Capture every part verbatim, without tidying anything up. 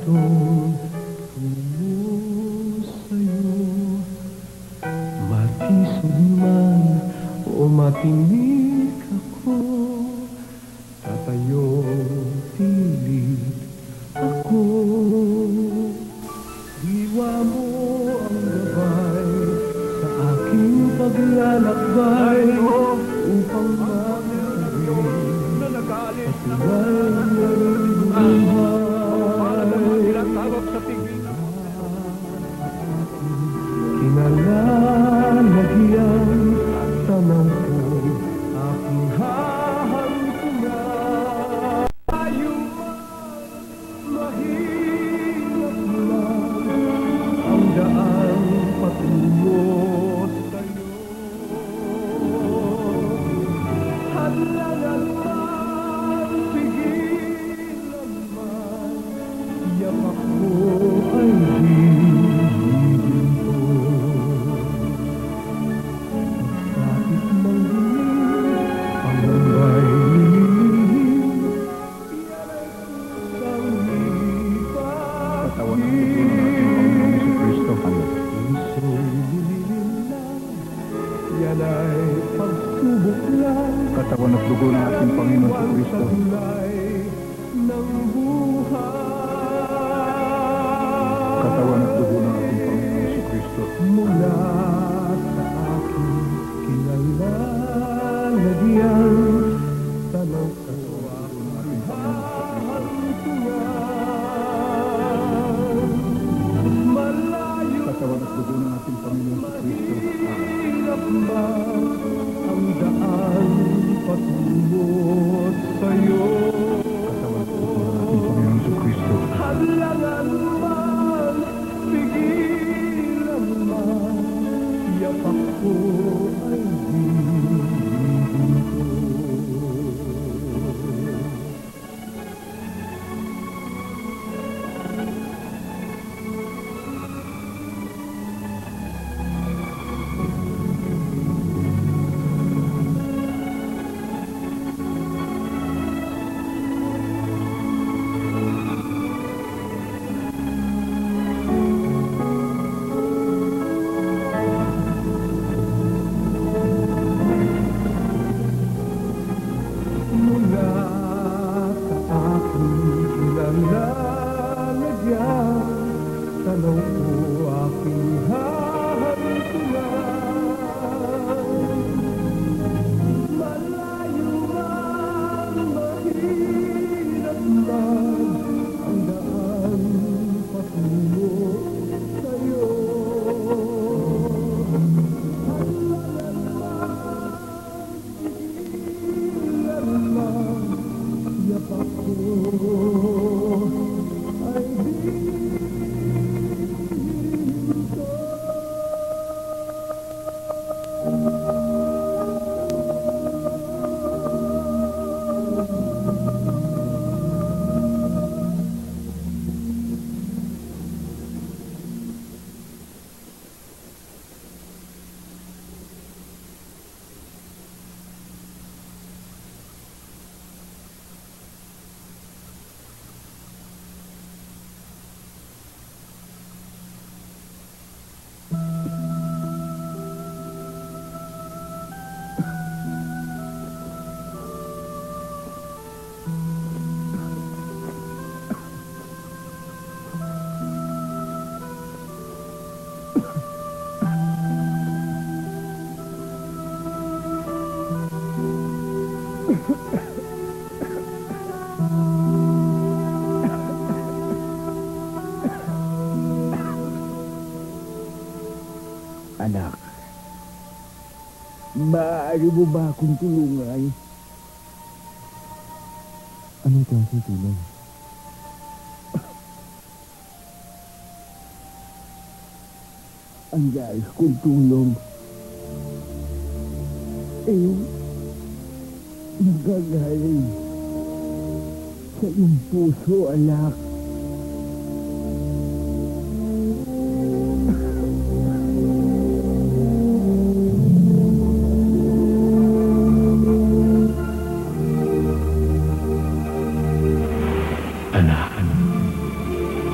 pusong tungo sa'yo. Matisod man o matinig ako, tatayo pilit ako. Diwa mo ang gabay sa aking paglalakbay, upang makakawin na nagalit patuloy ng buhay. Tawag sa tingin Kinalalagyan sa mangko aking hahantungan. Tayo mahirap lang ang daan patungo sa'yo. Hadlangan man, pigilan man, yapak mo ay hihigin ko. Pagkakit ng dilim, panggambay nililihim, yan ay kusang katawan ng dugo ng ating Panginoon Jesucristo. puso'y nililim lang, yan ay pagsubok lang. Katawan at dugo ng ating Panginoon Jesucristo. Taglay ng buhay. Katawan at dugo ng ating Panginoon Jesucristo. Mula sa aking kinalalagyan, tanaw ko ang hahantungan. Malayo Katawan at dugo ng ating Panginoon Jesucristo. hirap man ang daan patungo sa'yo. Katawan at dugo ng ating Panginoon Jesucristo. Hadlangan man, pigilan man, yapak ko ay hihigin ko. Mula sa aking kinalalagyan, tanaw ko aking hahantungan. Malayo man, mahirap man, ang daan patungo sa'yo. Yapak ko ay hihigin ko. Anak, maaari mo ba akong tulungan? Anong klaseng tulong? Ang nais kong tulong ay nagagaling sa iyong puso, anak.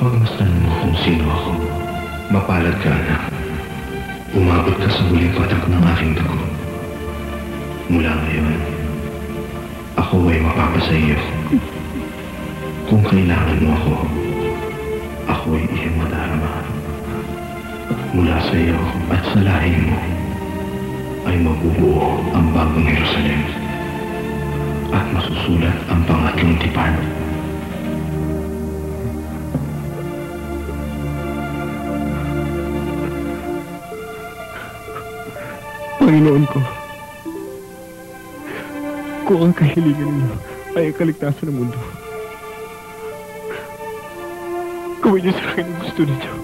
Mapagmasdan mo kung sino ako. Mapalad ka, anak. Umabot ka sa huling patak ng aking dugo. Mula ngayon, ako ay mapapasa iyo. Kung kailangan mo ako, ako ay iyong madarama. Mula sa iyo at sa lahi mo, ay mabubuo ang bagong Jerusalem at masusulat ang pangatlong tipan. Panginoon ko, kung ang kahilingan niyo ay ang kaligtasan ng mundo, gawin niyo sa akin ang gusto ninyo.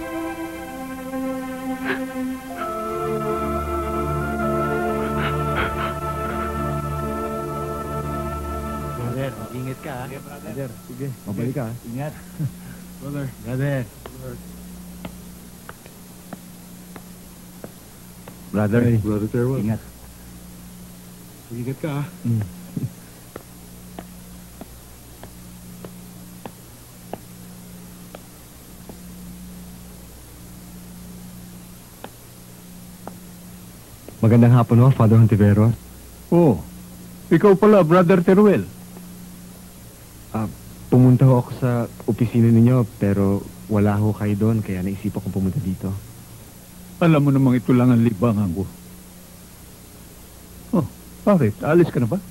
Brother, ingat ka ha. Brother, sige. Mabalik ka ha. Ingat. Brother. Brother. Brother. Hey, Brother Terwell. Ingat. Ingat ka, ha? Mm. Magandang hapon ho, Father Hontiveros. Oh, ikaw pala, Brother Teruel. Ah, pumunta ho ako sa opisina ninyo, pero wala ho kayo doon, kaya naisipan kong pumunta dito. Alam mo namang ito lang ang libangan ko. Oh, bakit? Alis ka na ba?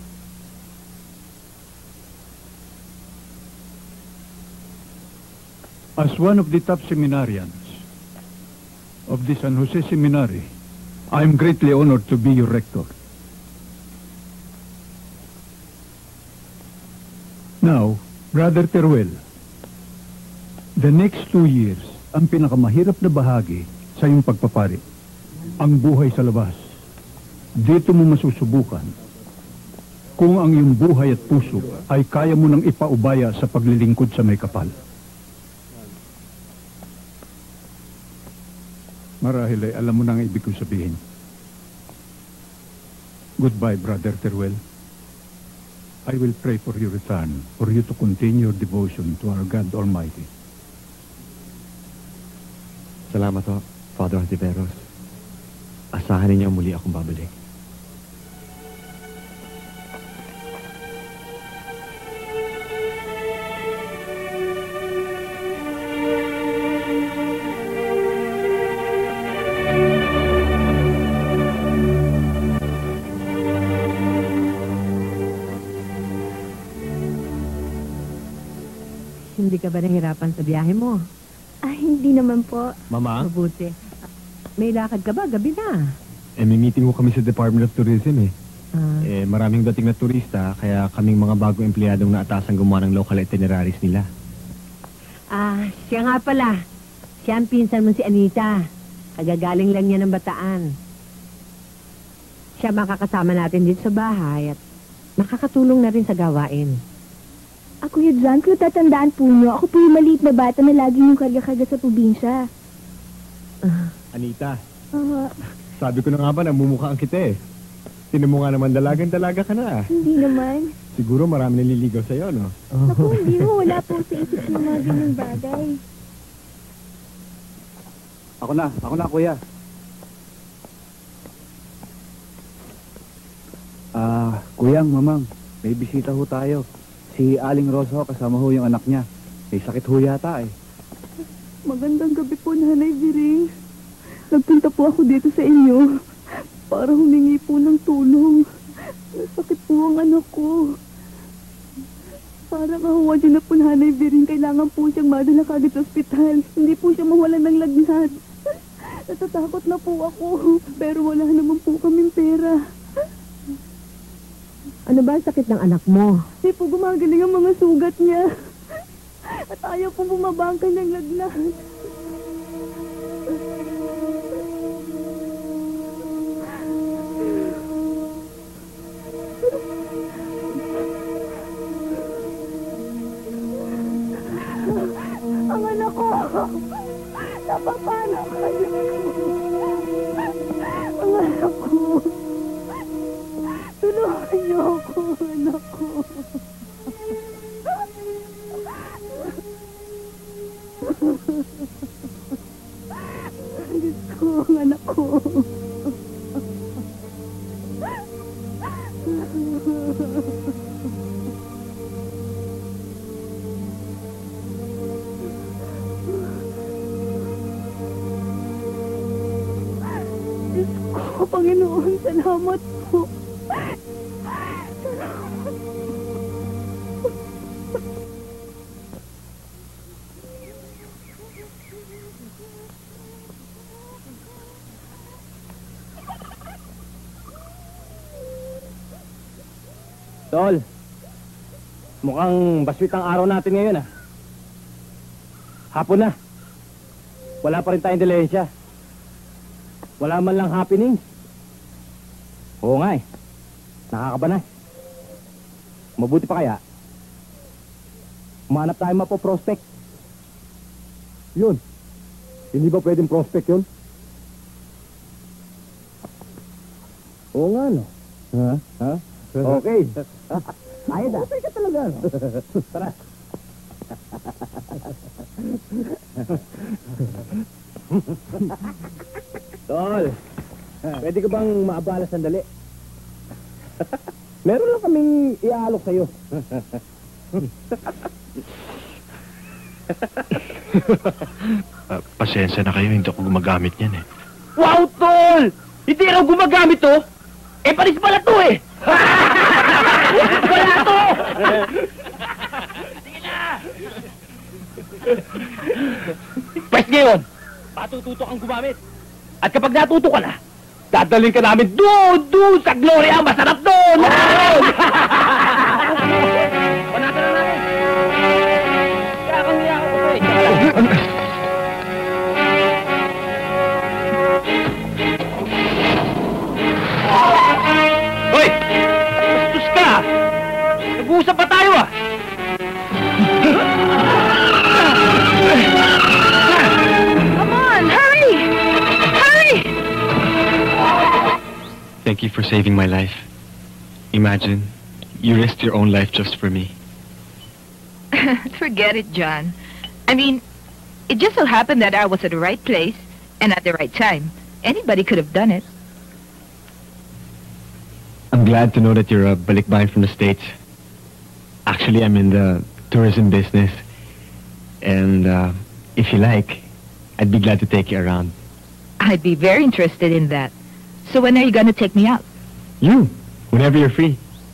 As one of the top seminarians of the San Jose Seminary, I am greatly honored to be your rector. Now, Brother Teruel, the next two years, ang pinakamahirap na bahagi sa iyong pagpapari, ang buhay sa labas. Dito mo masusubukan kung ang iyong buhay at puso ay kaya mo nang ipaubaya sa paglilingkod sa may kapal. Marahil ay alam mo na ang ibig kong sabihin. Goodbye, Brother Teruel. I will pray for your return, for you to continue your devotion to our God Almighty. Salamat ho, Father Hontiveros. Asahan ninyo muli akong babalik. Hindi ka ba nahirapan sa biyahe mo? Ah, hindi naman po. Mama, Mabuti. May lakad ka ba? Gabi na. eh, may meeting ho kami sa Department of Tourism eh. Ah, Eh, maraming dating na turista, kaya kaming mga bagong empleyadong naatasang gumawa ng local itineraries nila. ah, siya nga pala. Siya ang pinsan mo si Anita. Kagagaling lang niya ng Bataan. Siya makakasama natin dito sa bahay at makakatulong na rin sa gawain. Ah, Kuya John, kung tatandaan po niyo, ako po yung maliit na bata na lagi yung karga-karga sa probinsya. Anita, Ah, sabi ko na nga ba, namumukhaan kita eh. Tinan mo nga naman, dalagang-dalaga ka na. hindi naman. Siguro marami naliligaw sa'yo, no? Naku, hindi ho. Wala po sa isip yung mga ganyan bagay. Ako na, ako na, kuya. Ah, kuyang, mamang, may bisita ho tayo. Si Aling Rosa ho, kasama ho yung anak niya. May sakit ho yata eh. Magandang gabi po, Nanay Biring. Nagpunta po ako dito sa inyo para humingi po ng tulong. Nasakit po ang anak ko. Para mahuwa dyan na po, Nanay Biring. Kailangan po siyang madala kagad sa ospital. Hindi po siya mawalan ng lagnat. Natatakot na po ako, pero wala naman po kaming pera. Ano ba ang sakit ng anak mo? Hindi po gumagaling ang mga sugat niya. At ayaw po bumaba ang kanyang lagnat. Ang anak ko! Napapala kayo! Ang anak ko! Tulungan niyo ako, anak ko. po, Panginoon. Salamat po. Tol, mukhang baswit ang araw natin ngayon ah. Hapon na. Wala pa rin tayong dilensya. Wala man lang happening. Oo nga eh. Nakakabanay. Mabuti pa kaya. Umanap tayo mapo-prospect. Yun. Hindi ba pwedeng prospect yun? Oo nga no. Ha? Ha? Okay. Ayos ah. Okay ka talaga. Tara. Tol, pwede ka bang maabala sandali? Meron lang kaming iaalok sa'yo. Ah, pasensya na kayo, hindi ako gumagamit niyan eh. Wow, Tol! Hindi raw gumagamit to! Eh, panis pala to eh! Wala to! Sige na! Pwes ngayon, patututo kang gumamit. At kapag natuto ka na, dadalhin ka namin doon, doon sa Gloria! Masarap doon! Panatan na namin! Kaya kang niya ako eh! Hoy! Bastos ka! Nag-uusap pa tayo ah! Come on, hurry! Hurry! Thank you for saving my life. Imagine, you risked your own life just for me. Forget it, John. I mean, it just so happened that I was at the right place and at the right time. Anybody could have done it. I'm glad to know that you're a balikbayan from the States. Actually, I'm in the tourism business. And uh, if you like, I'd be glad to take you around. I'd be very interested in that. So when are you going to take me out? You, whenever you're free.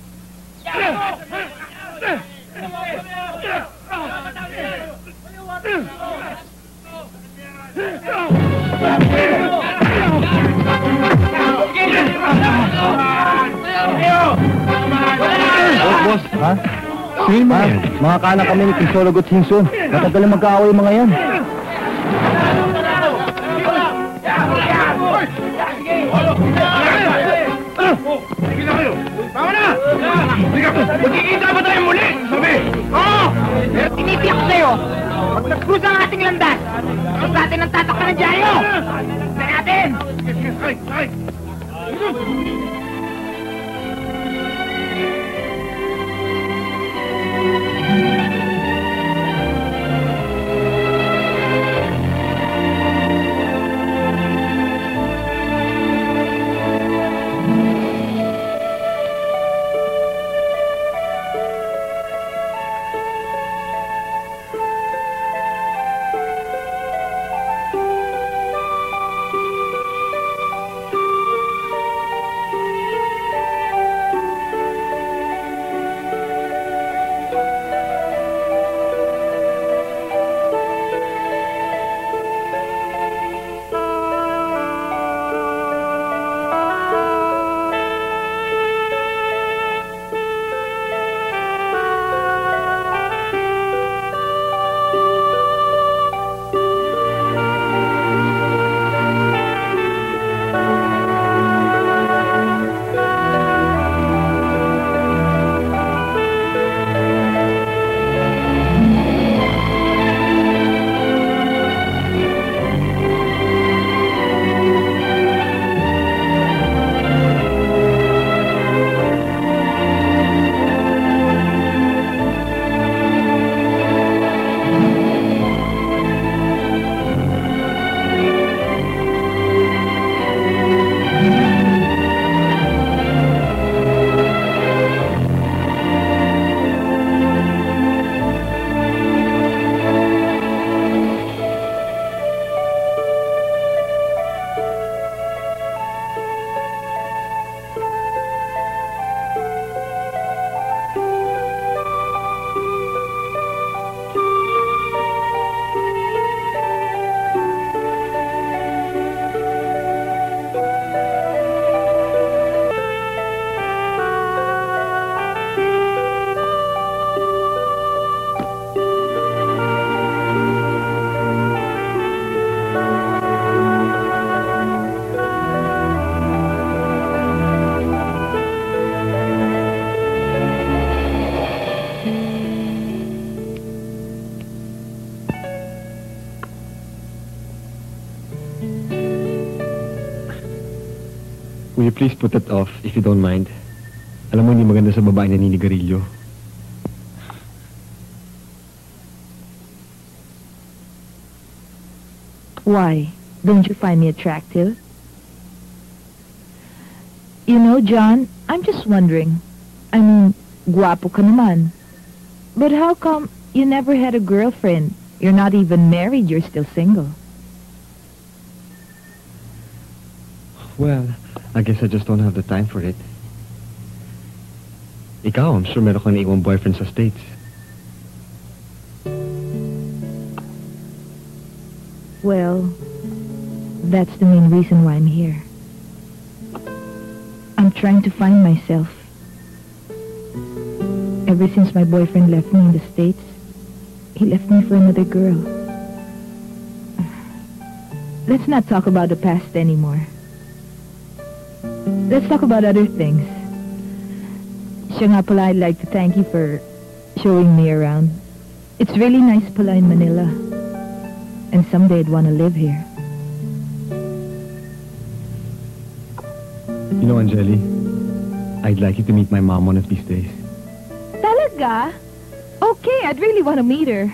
Boss, ha? Sino ba Ha? yan? Mga kanak kami ni Crisolog at Hinson. Matagal na magkaaway mga yan. Tama na! Magkikita ba tayo muli? Sabi! Oo! Pero tinipiyak ko sa'yo, pag nag-cruise ang ating landas, sa natin ang tatak ka ng dyaryo! Sa natin! Ay! Ay! Will you please put that off if you don't mind? Alam mo, hindi maganda sa babae na ninigarilyo. Why? Don't you find me attractive? You know, John, I'm just wondering. I mean, guwapo ka naman. But how come you never had a girlfriend? You're not even married, you're still single. Well, I guess I just don't have the time for it. Ikaw, I'm sure meron ka na iwang boyfriend sa States. Well, that's the main reason why I'm here. I'm trying to find myself. Ever since my boyfriend left me in the States, he left me for another girl. Let's not talk about the past anymore. Let's talk about other things. Siya nga pala, I'd like to thank you for showing me around. It's really nice pala in Manila. And someday I'd want to live here. You know, Anjali, I'd like you to meet my mom one of these days. Talaga? Okay, I'd really want to meet her.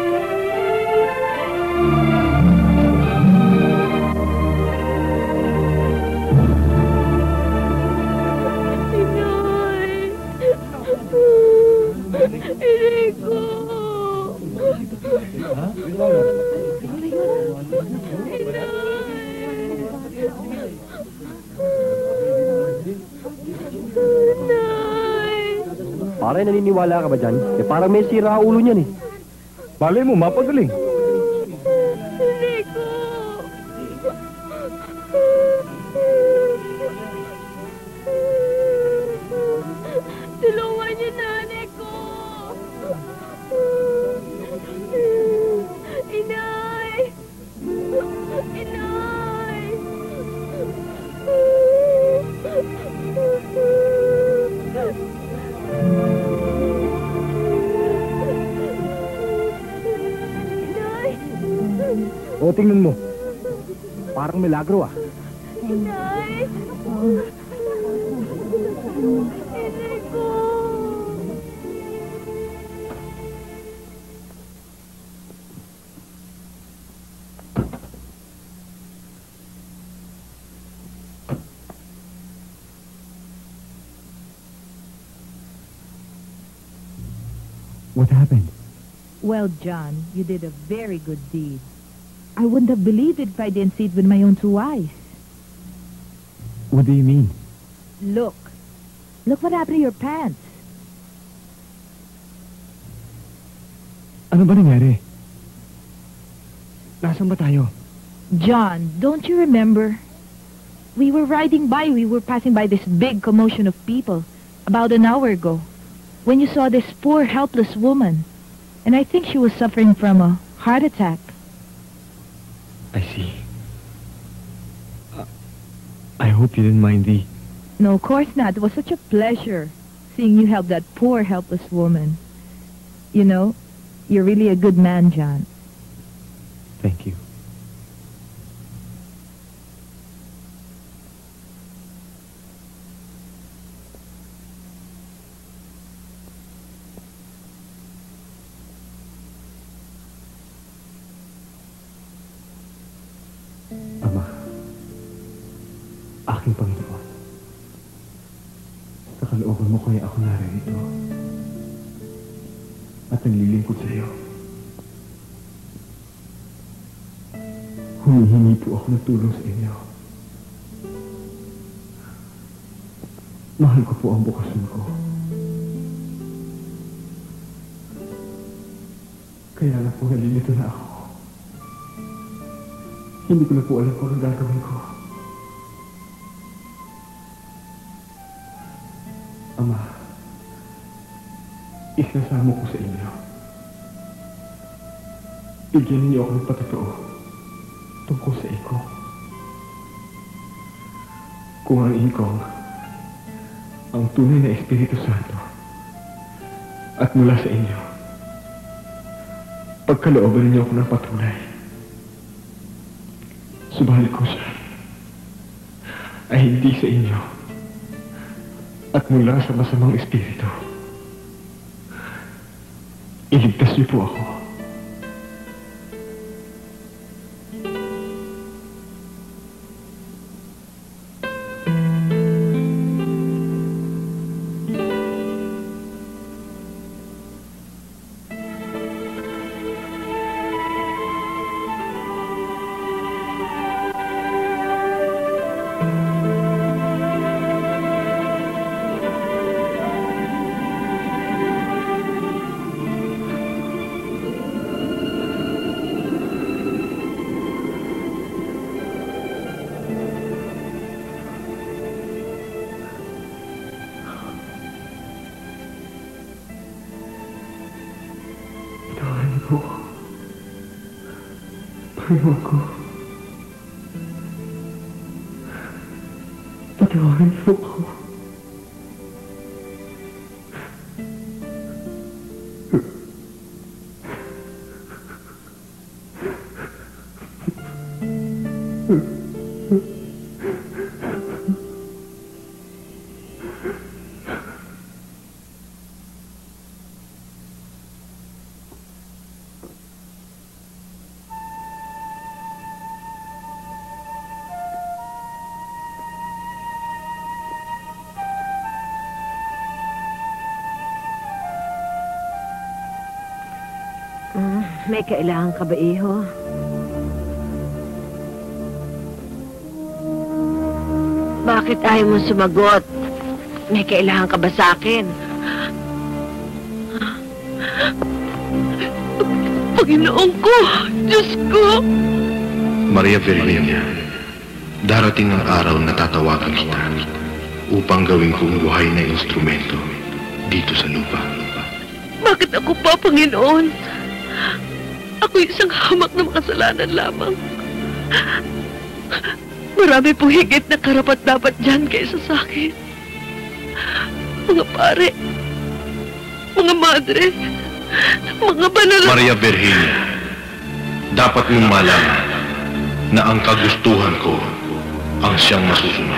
Enrico! Pare, naniniwala ka ba dyan? Eh, parang may sira ulo niyan eh. Malay mo, mapagaling. Enrico! Tulungan niyo nanay ko! Inay! Inay! O, tingnan mo. Parang milagro ah. Inay! Enrico! What happened? Well, John, you did a very good deed. I wouldn't have believed it if I didn't see it with my own two eyes. What do you mean? Look. Look what happened to your pants. Ano ba nangyari? Nasaan ba tayo? John, don't you remember? We were riding by, we were passing by this big commotion of people about an hour ago when you saw this poor, helpless woman. And I think she was suffering from a heart attack. I see. Uh, I hope you didn't mind the... No, of course not. It was such a pleasure seeing you help that poor, helpless woman. You know, you're really a good man, John. Thank you. Ama, aking Panginoon, sa kalooban mo kaya ako narito at naglilingkod sa iyo. Humihingi po ako ng tulong sa inyo. Mahal ko po ang bukasyon ko. Kaya na po nalilito na ako. Hindi ko na po alam kung anong gagawin ko. Ama, isasama ko sa inyo. Bigyan ninyo ako ng patotoo tungkol sa iko. Kung ang ikong ang tunay na Espiritu Santo at mula sa inyo, pagkalooban ninyo ako ng patunay. Subalit ko siya, ay hindi sa inyo at mula sa masamang espiritu. Iligtas niyo po ako. Po. Panginoon ko. Patawarin po ako. May kailangan ka ba, iho? Bakit ayaw mo sumagot? May kailangan ka ba sa akin? Panginoon ko! Diyos ko! Maria Virginia, darating ang araw na tatawagan kita upang gawin kong buhay na instrumento dito sa lupa. Bakit ako pa, Panginoon? Ako isang hamak na makasalanan lamang. Marami po higit na karapat-dapat dyan kaysa sa akin. Mga pare, mga madre, mga banal... Maria Virginia, dapat mong malaman na ang kagustuhan ko ang siyang masusunod.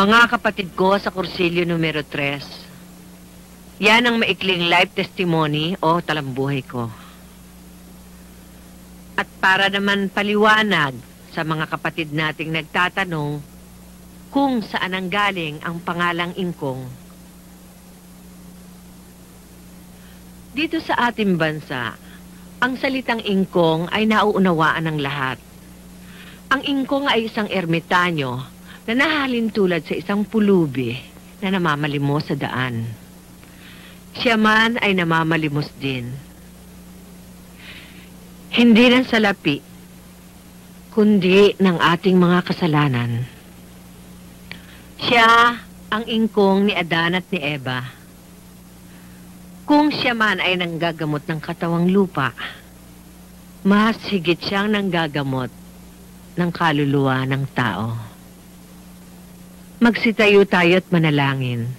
Mga kapatid ko sa Cursilyo numero tres, yan ang maikling life testimony o talambuhay ko. At para naman paliwanag sa mga kapatid nating nagtatanong kung saan ang galing ang pangalang Ingkong. Dito sa ating bansa, ang salitang Ingkong ay nauunawaan ng lahat. Ang Ingkong ay isang ermitanyo na nahalin tulad sa isang pulubi na namamalimos sa daan. Siya man ay namamalimos din. Hindi ng salapi, kundi ng ating mga kasalanan. Siya ang Ingkong ni Adan at ni Eva. Kung siya man ay nanggagamot ng katawang lupa, mas higit siyang nanggagamot ng kaluluwa ng tao. Magsitayo tayo at manalangin.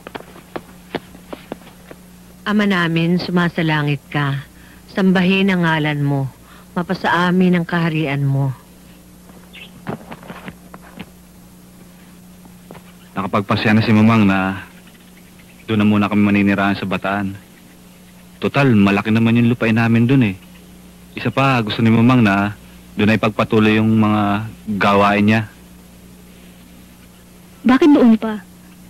Ama namin, sumasalangit ka. Sambahin ang ngalan mo. Mapasa amin ang kaharian mo. Nakapagpasya na si Mamang na doon na muna kami maninirahan sa Bataan. Total, malaki naman yung lupain namin doon eh. Isa pa, gusto ni Mamang na doon ay pagpatuloy yung mga gawain niya. Bakit doon pa?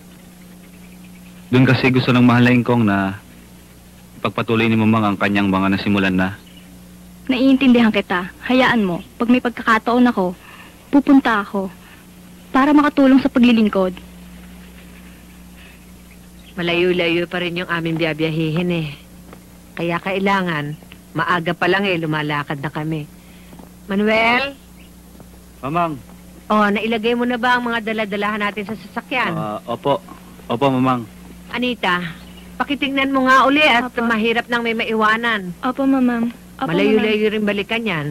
Doon kasi gusto ng mahal na Ingkong na pagpatuloy ni Mamang ang kanyang mga nasimulan na. Naiintindihan kita. Hayaan mo. Pag may pagkakataon ako, pupunta ako para makatulong sa paglilingkod. Malayo-layo pa rin yung aming biyabiyahihin eh. Kaya kailangan, maaga pa lang eh, lumalakad na kami. Manuel? Mamang. Oh, nailagay mo na ba ang mga daladalahan natin sa sasakyan? Uh, opo. Opo, Mamang. Anita, pakitingnan mo nga uli at Opo. mahirap nang may maiwanan. Opo, mamang. Opo, Malayo-layo rin balikan yan.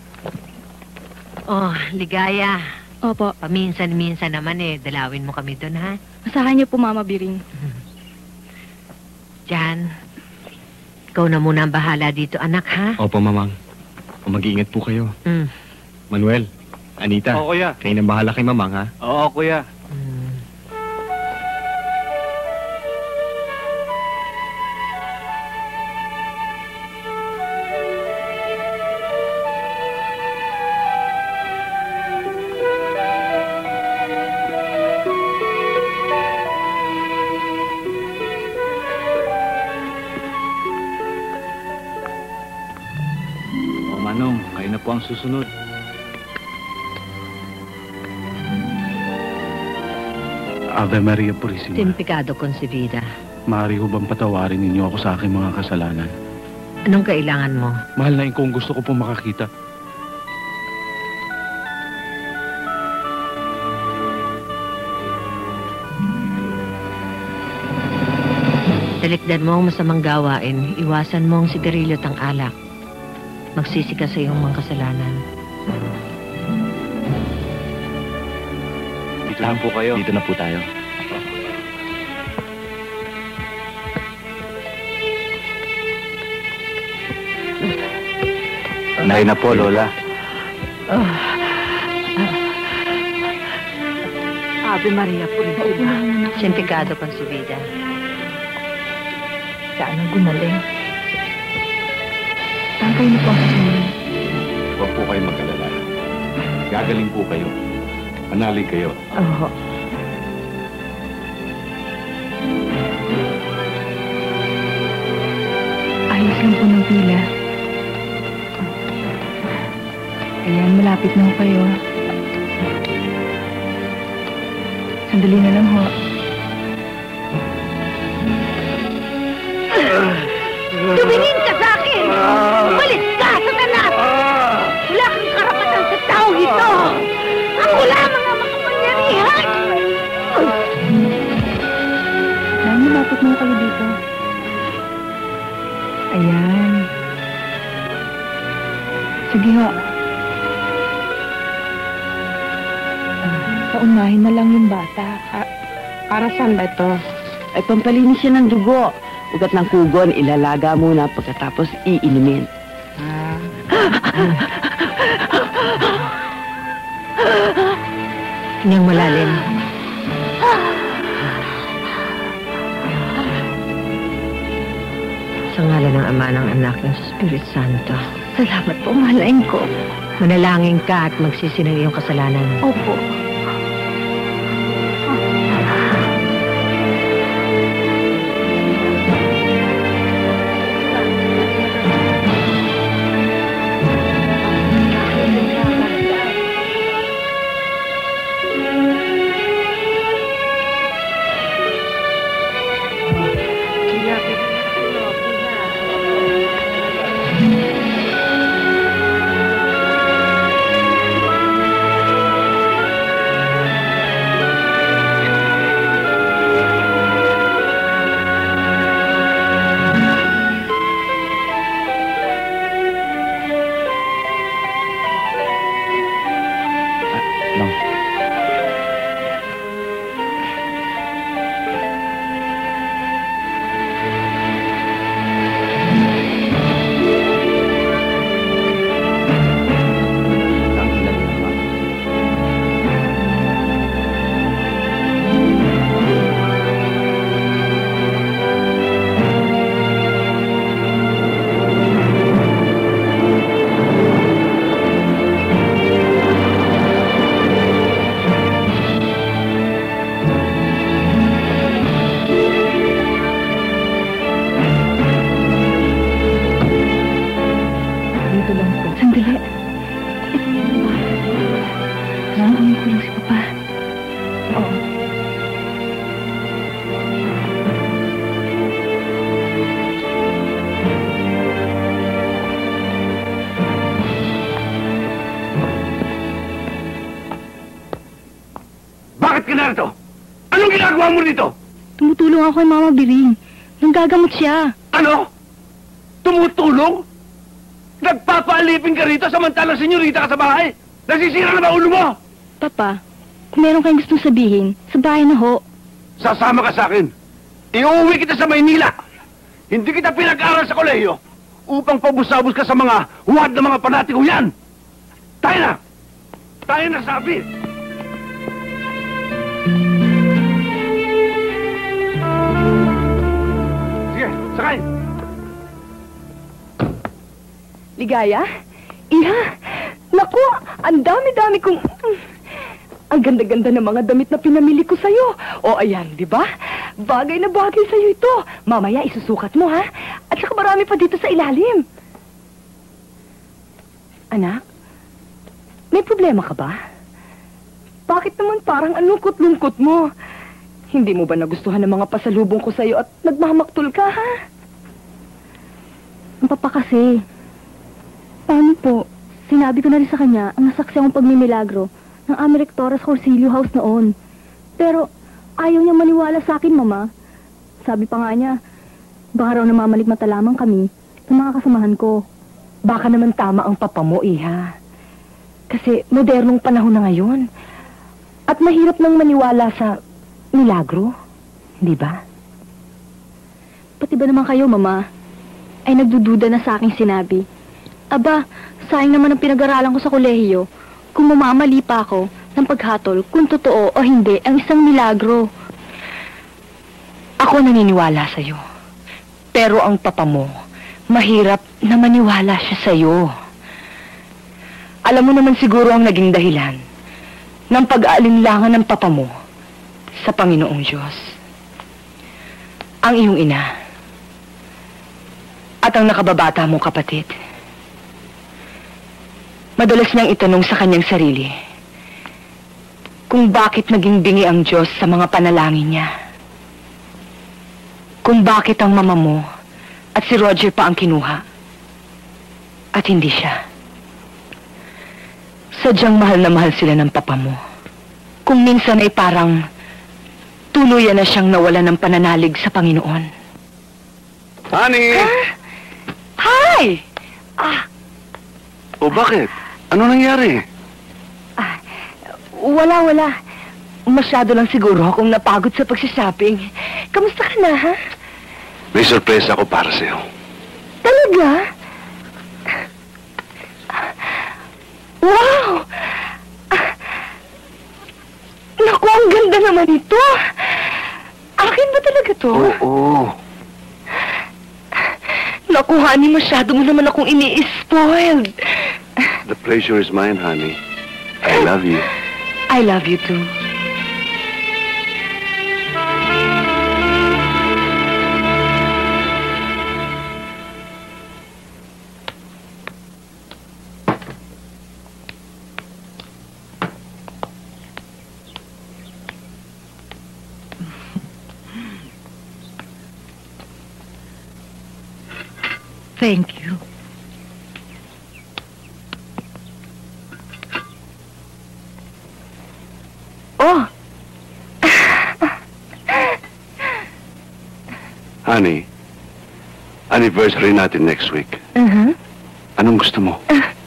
Oh, ligaya. Opo. Paminsan-minsan naman eh, dalawin mo kami doon, ha? Asahan niyo po, Mama Biring. Jan, ikaw na muna ang bahala dito, anak, ha? Opo, Mamang. Mag-iingat po kayo. Mm. Manuel, Anita, Oo, kuya. kayo na bahala kay Mamang, ha? Oo, kuya. Mm. O, Manong, kayo na po ang susunod. Ave Maria Purisima. Simpikado concebida. Maaari ho bang patawarin ninyo ako sa aking mga kasalanan? Anong kailangan mo? Mahal na Ingkong, gusto ko po makakita. Talikdan mo ang masamang gawain, iwasan mo ang sigarilyo at ang alak. Magsisi ka sa iyong mga kasalanan. Dito lang po kayo. Dito na po tayo. Nay na po, Lola. Ave Maria Purisima. Simpikado concebida. Sana gumaling. Saan kayo na po ang susunod? Huwag po kayo mag-alala. Gagaling po kayo. Manalig kayo. Oo. Ayos lang po ng pila. Ayan, malapit na ho kayo. Sandali na lang ho. Tumingin ka sa akin! Umalis ka, Satanas! Wala kang karapatan sa tao ito! Ako lamang ang makapangyarihan! Ayan, malapit na ho kayo dito. Ayan. Sige ho. Paunahin na lang yung bata. Ah, para saan ba ito? Ay, pampalinis siya ng dugo. Ugat ng kugon, ilalaga muna pagkatapos iinumin. Ah. Inyang malalim. Sa ngalan ng Ama, ng Anak, ng Spirit Santo. Salamat po, mahalain ko. Manalangin ka at magsisi ng iyong kasalanan. Opo. Anong ginagawa mo dito? Tumutulong ako kay Mama Biring. Nanggagamot siya. Ano? Tumutulong? Nagpapaalipin ka rito samantalang senyorita ka sa bahay? Nasisira na ba ulo mo? Papa, kung meron kayong gustong sabihin, sa bahay na ho. Sasama ka sa akin. Iuwi kita sa Maynila. Hindi kita pinag-aaral sa kolehiyo upang pabusabos ka sa mga huwad na mga panatiko yan. Tayo na! Tayo na, sabi! Sige, sakay! Ligaya? Iha? Naku, ang dami-dami kong... Ang ganda-ganda ng mga damit na pinamili ko sa'yo. O ayan, di ba? Bagay na bagay sa'yo ito. Mamaya isusukat mo, ha? At saka marami pa dito sa ilalim. Anak, may problema ka ba? Bakit naman parang ang lungkot-lungkot mo? Hindi mo ba nagustuhan ng mga pasalubong ko sa'yo at nagmamaktol ka, ha? Ang papa kasi, paano po? Sinabi ko na rin sa kanya ang nasaksi akong pagmimilagro ng Americ Torres Corsilio House noon. Pero ayaw niya maniwala sa akin, Mama. Sabi pa nga niya, baka raw namamalikmata lamang kami ng mga kasamahan ko. Baka naman tama ang papa mo, Iha. Kasi modernong panahon na ngayon. At mahirap nang maniwala sa milagro. Hindi ba? Pati ba naman kayo, Mama, ay nagdududa na sa aking sinabi? Aba, sayang naman ang pinag-aralan ko sa kolehiyo kung mamamali pa ako ng paghatol kung totoo o hindi ang isang milagro. Ako naniniwala sa'yo. Pero ang papa mo, mahirap na maniwala siya sa'yo. Alam mo naman siguro ang naging dahilan ng pag-aalinlangan ng papa mo sa Panginoong Diyos. Ang iyong ina at ang nakababata mong kapatid. Madalas niyang itanong sa kanyang sarili kung bakit naging bingi ang Diyos sa mga panalangin niya. Kung bakit ang mama mo at si Roger pa ang kinuha at hindi siya. Sadyang mahal na mahal sila ng papa mo. Kung minsan ay parang tuluyan na siyang nawala ng pananalig sa Panginoon. Honey! Ah? Hi! Ah, O bakit? Ano nangyari? ah, wala, wala. Masyado lang siguro akong napagod sa pagsishopping. Kamusta ka na, ha? May sorpresa ako para sa'yo. Talaga? Wow! Ah, naku, ang ganda naman ito. Akin ba talaga to? Oo. Naku, honey, masyado mo naman akong ini-spoiled. The pleasure is mine, honey. I love you. I love you too. Thank you. Oh! Honey, anniversary natin next week. Uh-huh. Anong gusto mo?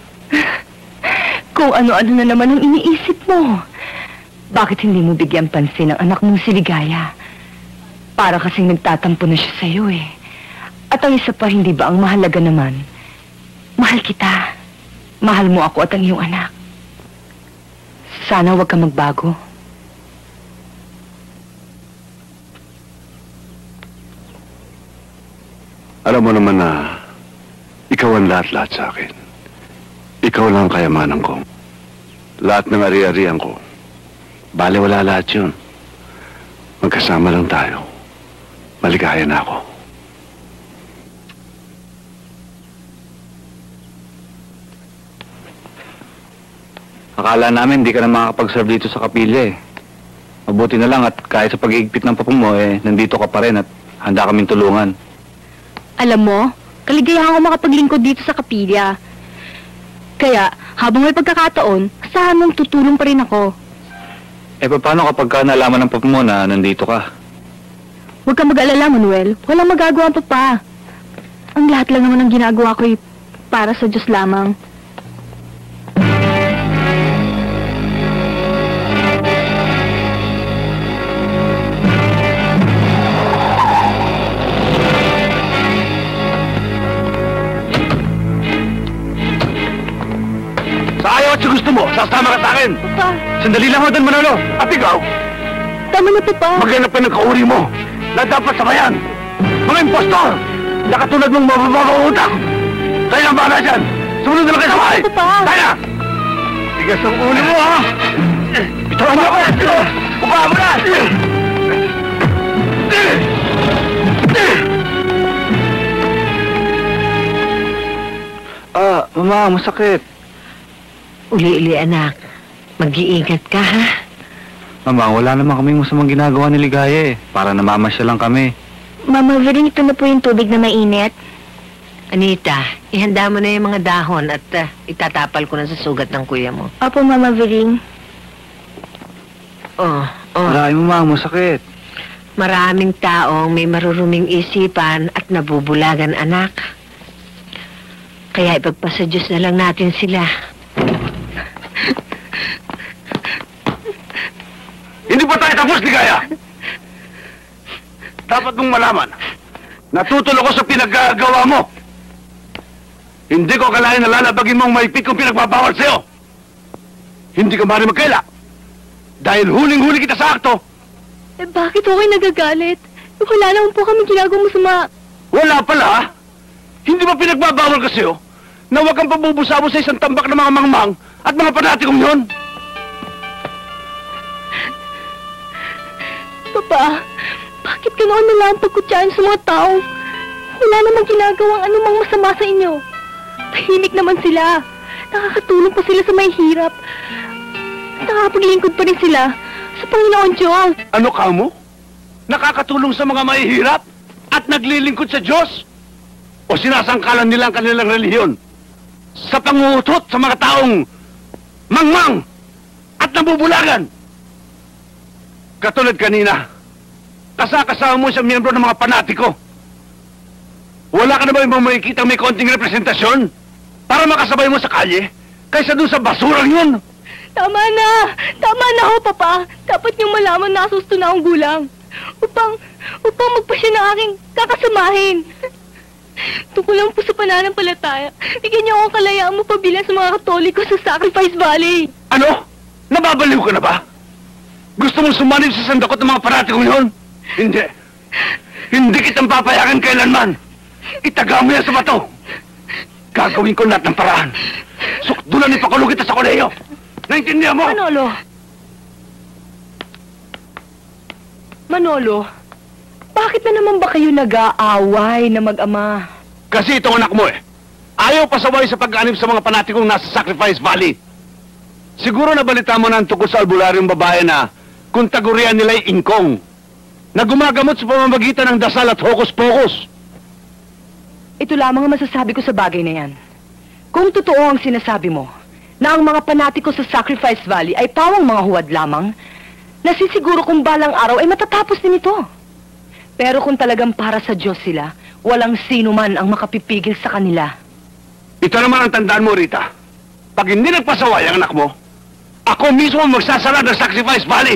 Kung ano-ano na naman ang iniisip mo. Bakit hindi mo bigyan pansin ang anak mong si Ligaya? Para kasing nagtatampo na siya sa'yo eh. At ang isa pa, hindi ba ang mahalaga naman? Mahal kita. Mahal mo ako at ang iyong anak. Sana huwag ka magbago. Alam mo naman na ikaw ang lahat-lahat sa akin. Ikaw lang ang kayamanan ko. Lahat ng ari-arian ko. Bale, wala lahat yun. Magkasama lang tayo. Maligaya na ako. Akala namin hindi ka na makakapag-serve dito sa kapilya eh. Mabuti na lang at kahit sa pag-iigpit ng papa mo eh, nandito ka pa rin at handa kaming tulungan. Alam mo, kaligayahan ko makapaglingkod dito sa kapilya. Kaya, habang may pagkakataon, asahan mong tutulong pa rin ako. Eh paano kapag ka nalaman ng papa mo na nandito ka? Huwag kang mag-alala, Manuel. Walang magagawa ang papa. Ang lahat lang naman ng ginagawa ko ay para sa Diyos lamang. Sa gusto mo, sasama ka sa akin. Papa. Sandali lang ho doon, Manolo. At ikaw, Tama na, Papa. maghanap ka ng kauri mo na dapat sabayan. Mga impostor na katulad mong mababang utak. Tayo ang bahala dyan. Sumunod na lang kayo sa bahay. Papa. Tayo! Tigas ang ulo mo, ha? Bitawan niyo ako! Upahan mo na! Ah, mama, masakit. Uli-uli, anak. Mag-iingat ka, ha? Mama, wala naman kaming masamang ginagawa ni Ligaya eh. Para namamasya lang kami. Mama Vering, ito na po yung tubig na mainit. Anita, ihanda mo na yung mga dahon at uh, itatapal ko na sa sugat ng kuya mo. Opo, Mama Vering. Oh, oh. Maray mo, mama, masakit. Maraming taong may maruruming isipan at nabubulagan, anak. Kaya ipagpasa Diyos na lang natin sila. Hindi pa tayo tapos, Ligaya! Dapat mong malaman, natutol ako sa pinaggagawa mo. Hindi ko akalain na lalabagin mong maipit kung pinagbabawal sa'yo. Hindi ka maaari magkaila. Dahil huling-huli kita sa akto. Eh, bakit ako kayo nagagalit? Eh, wala naman po kami ginagawang masama. Wala pala, ha? Hindi ba pinagbabawal ka sa'yo na huwag kang pabubusabo sa isang tambak ng mga mangmang at mga panatikong yun? Papa, bakit ganoon na lang ang pagkutsahan sa mga tao? Wala namang ginagawang anumang masama sa inyo. Tahimik naman sila. Nakakatulong pa sila sa may hirap. Nakapaglingkod pa rin sila sa Panginoon Diyos. Ano ka mo? Nakakatulong sa mga mahihirap at naglilingkod sa Diyos? O sinasangkalan nila ang kanilang relihiyon sa panguutot sa mga taong mangmang at nabubulagan? Katulad kanina, kasakasama mo sa miyembro ng mga panatiko. Wala ka na ba yung makikita may konting representasyon para makasabay mo sa kalye kaysa doon sa basurang yun? Tama na! Tama na ho, Papa! Dapat niyong malaman na asusto na akong gulang. Upang, upang magpasya na aking kakasamahin. Tungkol lang po sa pananampalataya. Bigyan niyo akong kalayaan mo pabilang sa mga Katoliko sa Sacrifice Valley. Ano? Nababaliw ka na ba? Gusto mong sumanib sa sandakot ng mga paratikong yun? Hindi. Hindi kitang papayagan kailanman. Itaga mo yan sa bato! Gagawin ko lahat ng paraan. Sukdulan ni Pakulo kita sa koleyo! Naintindihan mo? Manolo! Manolo, bakit na naman ba kayo nag-aaway na mag-ama? Kasi itong anak mo eh. Ayaw pasaway sa pag-anib sa mga panatikong nasa Sacrifice Valley. Siguro nabalita mo na ang tungkol sa albularyong babae na kung tagurian nila'y ingkong na gumagamot sa pamamagitan ng dasal at hokus-pokus. Ito lamang ang masasabi ko sa bagay na yan. Kung totoo ang sinasabi mo, na ang mga panatiko sa Sacrifice Valley ay pawang mga huwad lamang, nasisiguro kung balang araw ay matatapos din ito. Pero kung talagang para sa Diyos sila, walang sino man ang makapipigil sa kanila. Ito naman ang tandaan mo, Rita. Pag hindi nagpasaway ang anak mo, ako mismo ang magsasara ng Sacrifice Valley.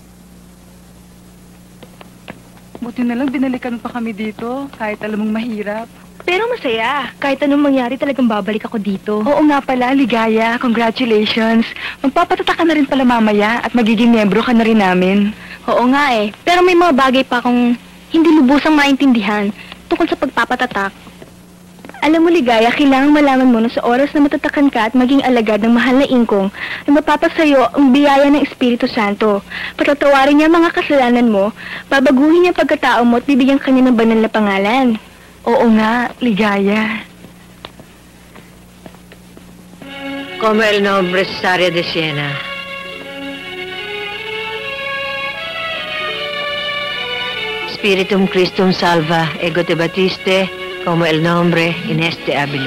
Buti na lang binalikan pa kami dito, kahit alam mong mahirap. Pero masaya. Kahit anong mangyari, talagang babalik ako dito. Oo nga pala, Ligaya. Congratulations. Magpapatata ka na rin pala mamaya at magiging miyembro ka na rin namin. Oo nga eh. Pero may mga bagay pa akong hindi lubusang maintindihan tungkol sa pagpapatatak. Alam mo, Ligaya, kailangang malaman mo na sa oras na matatakan ka at maging alagad ng mahal na ingkong ay mapapasayo ang biyaya ng Espiritu Santo. Patatawarin niya mga kasalanan mo, babaguhin niya ang pagkatao mo at bibigyan ka niya ng banal na pangalan. Oo nga, Ligaya. Como el nombre Cesaria de Siena. Spiritum Christum salva, ego te batiste, como el nombre Inés de Avila.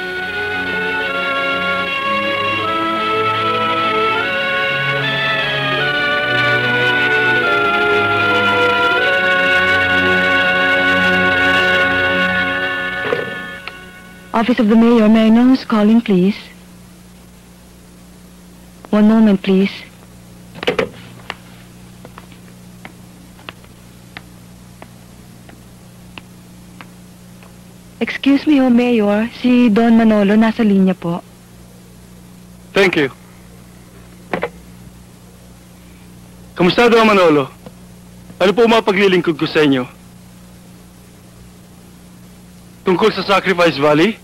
Office of the Mayor, may I know who's calling, please? One moment, please. Excuse me, oh, Mayor. Si Don Manolo nasa linya po. Thank you. Kamusta, Don Manolo? Ano po mapaglilingkod ko sa inyo? Tungkol sa Sacrifice Valley?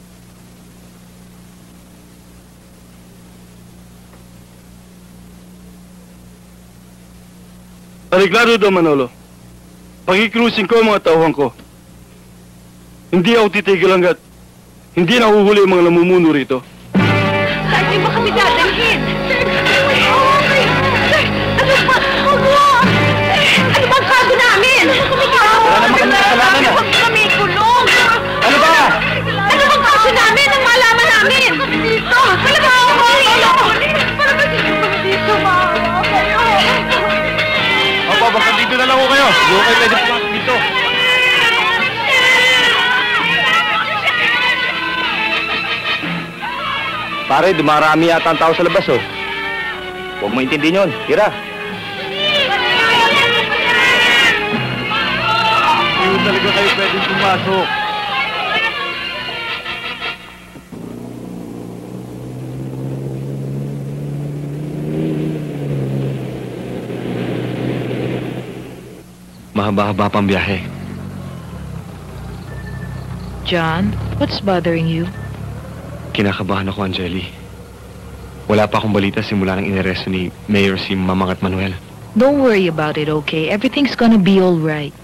Ariglado, Don Manolo. Pag-i-cruising ko ang mga tauhan ko. Hindi ako titigil hanggat hindi nahuhuli ang mga namumuno rito. Saan niyo ba kami dadalhin? Ano ba? Ano bang kaso namin? Wala naman kami kasalanan na. Huwag kami kulong. Ano ba? Ano bang kaso namin? Ang malaman namin? Dito. Talaga ako kayo. Para kasi yung dito, maawa kayo. Opo, baka dito na lang ko kayo. Hindi ko kayo pwede pumasok dito. Pare, dumarami yata ang tao sa labas, oh. Huwag mo intindihin yun. Tira. Hindi talaga kayo pwedeng pumasok. Mahaba-haba pang biyahe. John, what's bothering you? Kinakabahan ako, Angeli. Wala pa akong balita simula nang inaresto ni Mayor si Mamang at Manuel. Don't worry about it, okay? Everything's gonna be all right.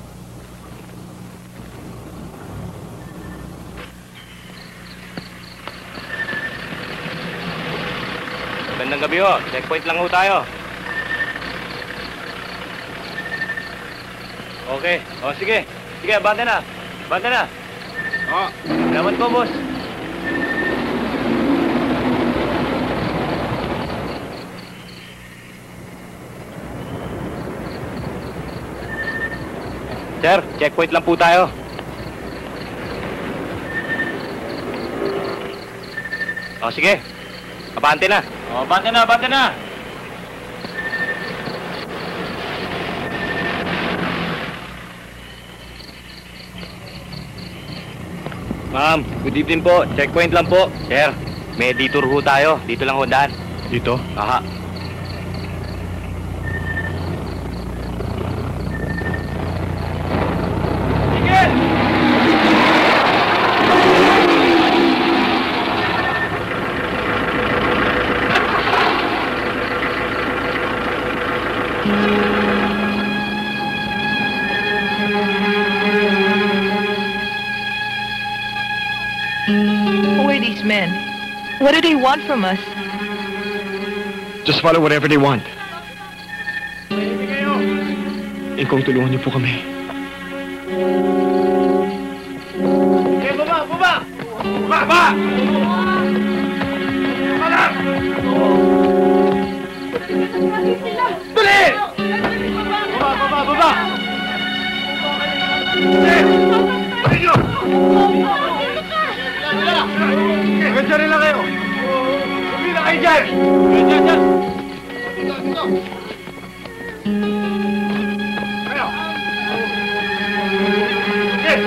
Magandang gabi, ho. Checkpoint lang ho tayo. Okay. O, sige. Sige, banda na. Banda na. O, salamat po, boss. Sir, checkpoint lang po tayo. O, sige. Abante na. O, abante na, abante na. Ma'am, good evening po. Checkpoint lang po. Sir, may detour ho tayo. Dito lang ho daan. Dito? Aha. Sige! these men? What do they want from us? Just follow whatever they want. Ingkong, tulungan niyo po kami. Eh, baba! Baba! Baba! Baba! Dali! Baba! Baba! Baba! Eh! Ayun! Ganyan rin lang kayo! Sabi na kayo dyan! Ganyan, dyan! Dito, dito! Kayo! Eh!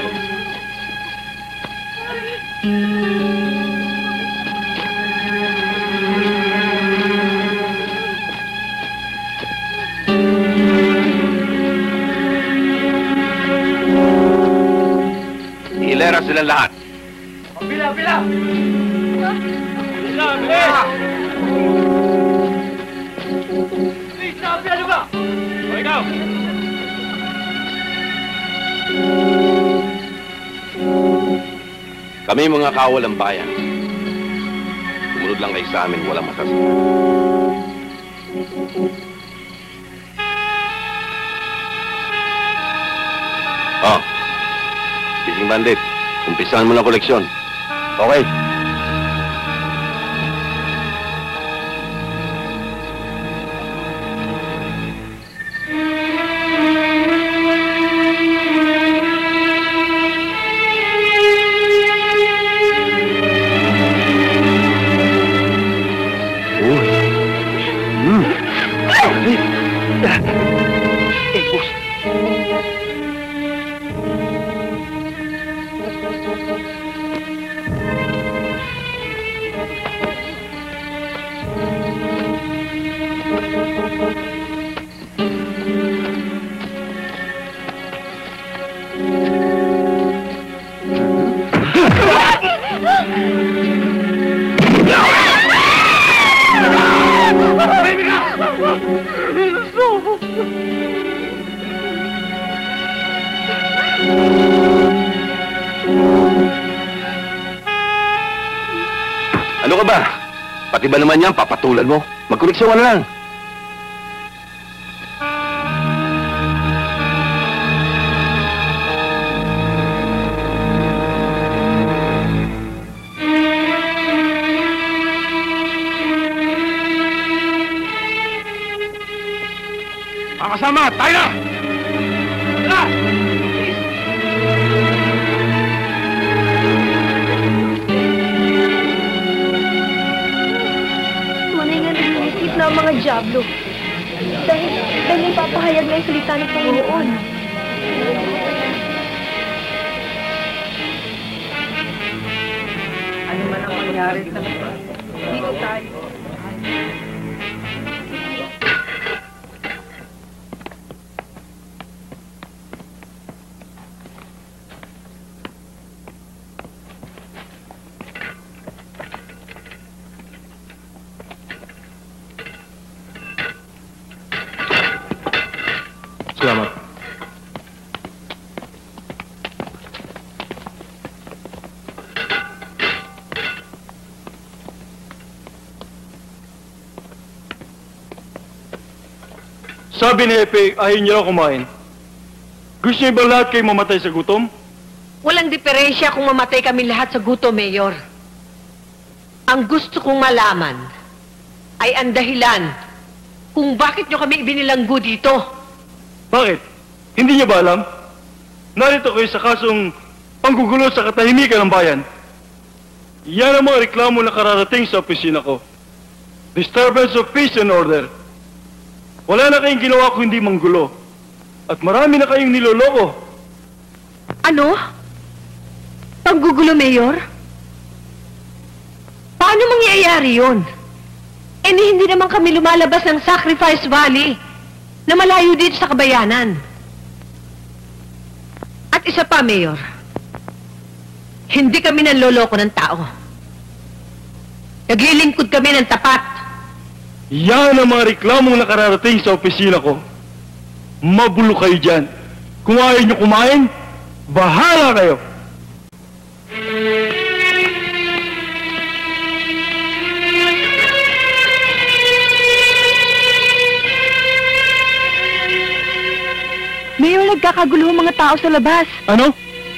Hilera silang lahat. Bila, bila! Bila, bilis! Bilis, sabi ano ba? O, ikaw! Kami mga kawal ng bayan. Sumunod lang kayo sa amin, walang masasabi. Oh, Bising Bandit, umpisahan mo na koleksyon. Okay. Ano ka ba? Pati ba naman yan, papatulan mo? Magkoneksyon ka na lang. Mga kasama, tayo na! Tara! Tunay nga nag-iisip na ang mga Diablo. Dahil, dahil may papahayag na yung salita ng Panginoon. Ano man ang mangyari sa dito tayo. Salamat. Sabi ni Epe, ayaw niyo lang kumain. Gusto niyo ba lahat kayo mamatay sa gutom? Walang diferensya kung mamatay kami lahat sa gutom, Mayor. Ang gusto kong malaman ay ang dahilan kung bakit nyo kami ibinilanggo dito. Bakit? Hindi niyo ba alam? Narito kayo sa kasong panggugulo sa katahimikan ng bayan. Yan ang mga reklamo na kararating sa opisina ko. Disturbance of peace and order. Wala na kayong ginawa kung hindi manggulo. At marami na kayong niloloko. Ano? Panggugulo, Mayor? Paano mangyayari yun? Eh, hindi naman kami lumalabas ng Sacrifice Valley na malayo dito sa kabayanan. At isa pa, Mayor, hindi kami nanloloko ng tao. Naglilingkod kami ng tapat. Yan ang mga reklamong nakararating sa opisina ko. Mabulo kayo dyan. Kung ayaw nyo kumain, bahala kayo. Mayor, nagkakagulo ang mga tao sa labas. Ano?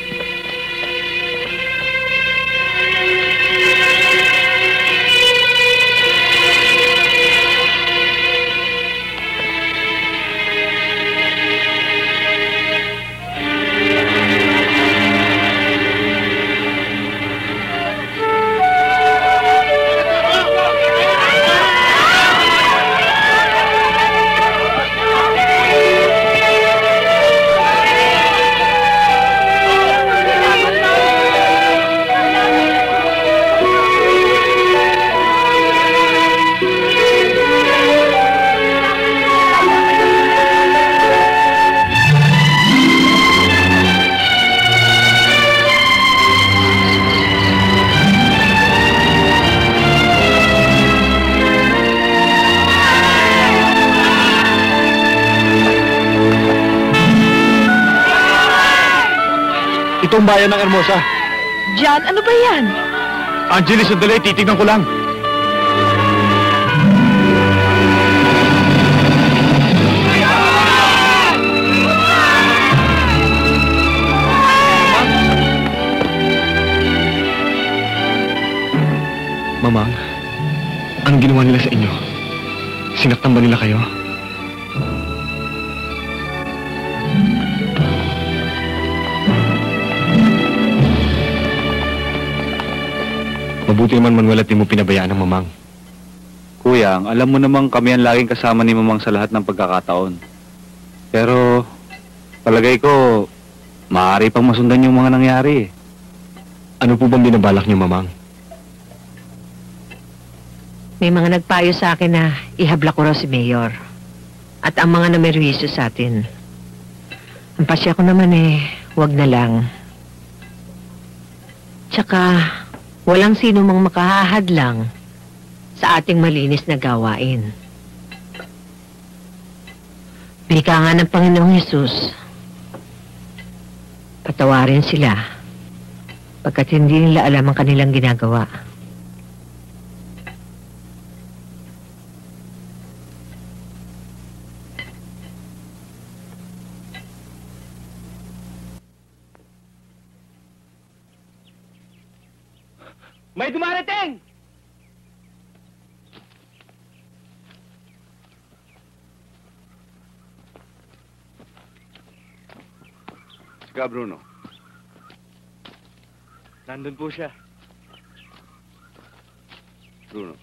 Itong bayan ng Hermosa. John, ano ba yan? Angeli, sandali, titignan ko lang. Mamang, anong ginawa nila sa inyo? Sinaktan ba nila kayo? Mabuti naman, Manuel, at di mo pinabayaan ng mamang. Kuyang, alam mo namang kami ang laging kasama ni mamang sa lahat ng pagkakataon. Pero, palagay ko, maaari pang masundan yung mga nangyari. Ano po bang binabalak niyo, mamang? May mga nagpayo sa akin na ihabla ko raw si Mayor. At ang mga namerwisyo sa atin. Ang pasya ko naman eh, wag na lang. Tsaka, walang sino mang makahahadlang sa ating malinis na gawain. Bika nga ng Panginoong Hesus, patawarin sila pagkat hindi nila alam ang kanilang ginagawa. May dumarating! Sika, Bruno. Nandun po siya. Bruno.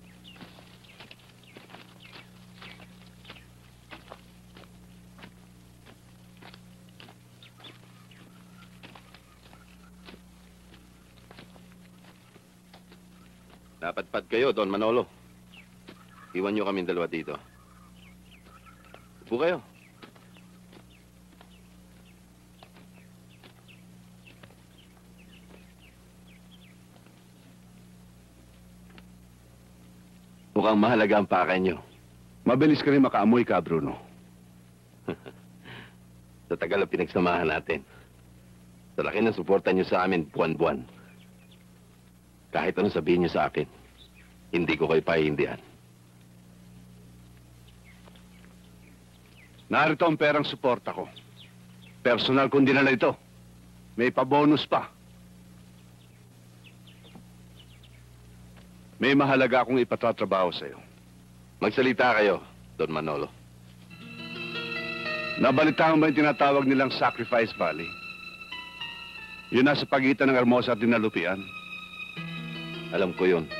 Napatpad kayo, Don Manolo. Iwan nyo kaming dalawa dito. Upo kayo. Mukhang mahalaga ang pakay nyo. Mabilis ka rin makaamoy ka, Bruno. Sa tagal ang pinagsamahan natin. Sa laki ng suporta nyo sa amin, buwan-buwan. Kahit anong sabihin niyo sa akin, hindi ko kayo pahihindihan. Narito ang perang suporta ko. Personal kong dinala ito. May pa-bonus pa. May mahalaga akong ipatatrabaho sa'yo. Magsalita kayo, Don Manolo. Nabalitaan mo ba yung tinatawag nilang Sacrifice Valley? Yun nasa pagitan ng Hermosa at Dinalupian. Alam ko yun.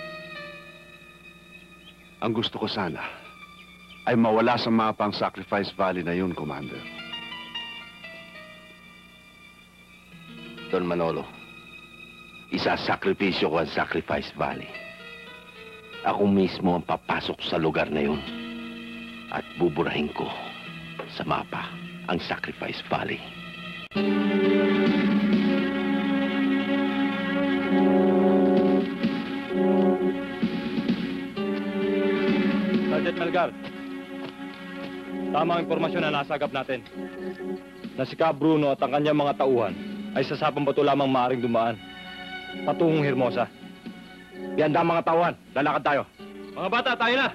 Ang gusto ko sana ay mawala sa mapa ang Sacrifice Valley na yun, Commander. Don Manolo, isasakripisyo ko ang Sacrifice Valley. Ako mismo ang papasok sa lugar na yun at buburahin ko sa mapa ang Sacrifice Valley. Sergeant Melgar, tama ang impormasyon na nasagap natin. Na si Cap Bruno at ang kanyang mga tauhan ay sa sapang bato lamang maaaring dumaan patungong Hermosa. Ihanda ang mga tauhan, lalakad tayo. Mga bata, tayo na!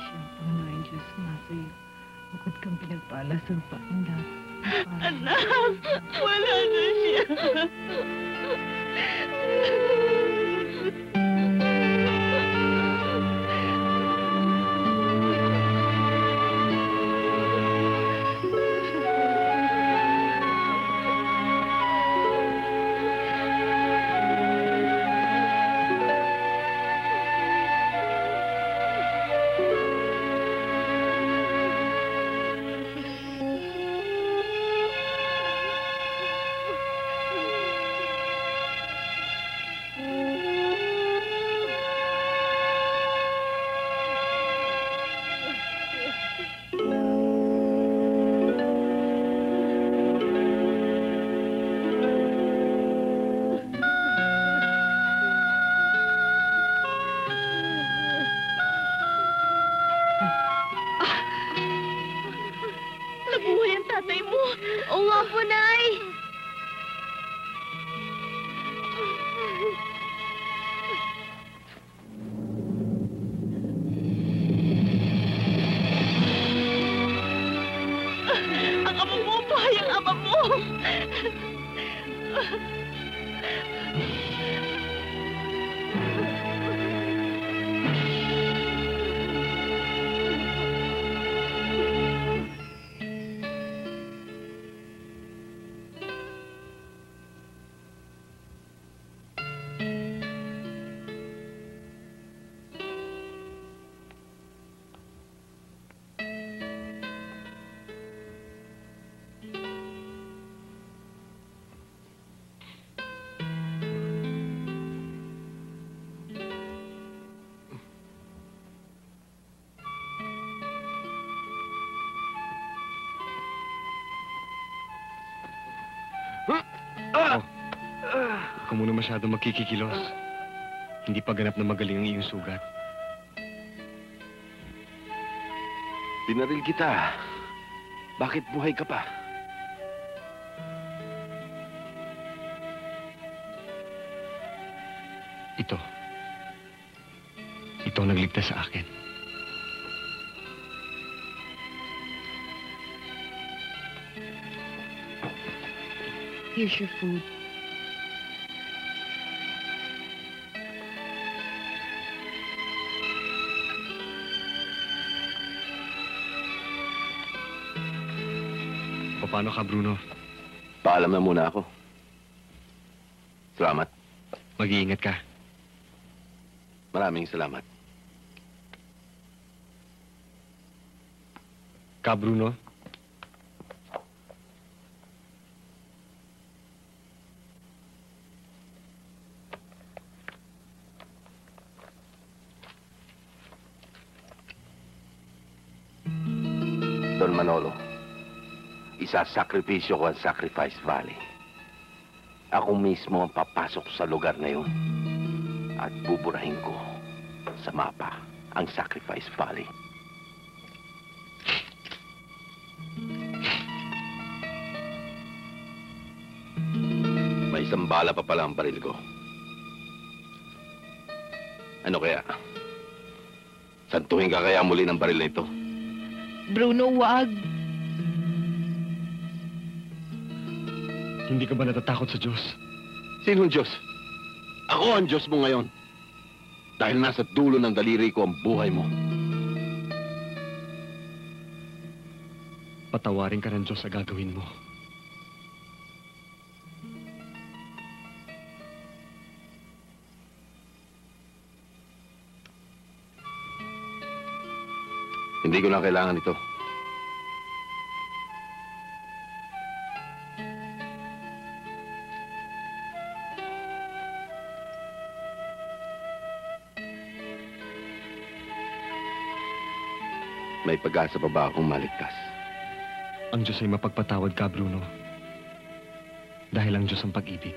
Panginoon Diyos nga sa'yo. Bukod kang pinagpala sa paanda. Anak, wala na siya. Nabuhay ang tatay mo. Oo nga po, Nay. Ang ama mo, bahay ang ama mo. Oh. Huwag ka muna masyado magkikikilos. Hindi pa ganap na magaling ang iyong sugat. Binaril kita. Bakit buhay ka pa? Ito. Ito ang nagligtas sa akin. Here's your food. Paano ka, Bruno? Paalam na muna ako. Salamat. Mag-iingat ka. Maraming salamat. Ka, Bruno? Don Manolo, isasakripisyo ko ang Sacrifice Valley. Ako mismo ang papasok sa lugar na yun at buburahin ko sa mapa ang Sacrifice Valley. May isang bala pa pala ang baril ko. Ano kaya? Santuhin ka kaya muli ng baril na ito? Bruno, wag. Hindi ka ba natatakot sa Diyos? Sinong Diyos? Ako ang Diyos mo ngayon. Dahil nasa dulo ng daliri ko ang buhay mo. Patawarin ka ng Diyos sa gagawin mo. Hindi ko na kailangan ito. May pag-asa pa ba akong maligtas? Ang Diyos ay mapagpatawad ka, Bruno. Dahil ang Diyos ang pag-ibig.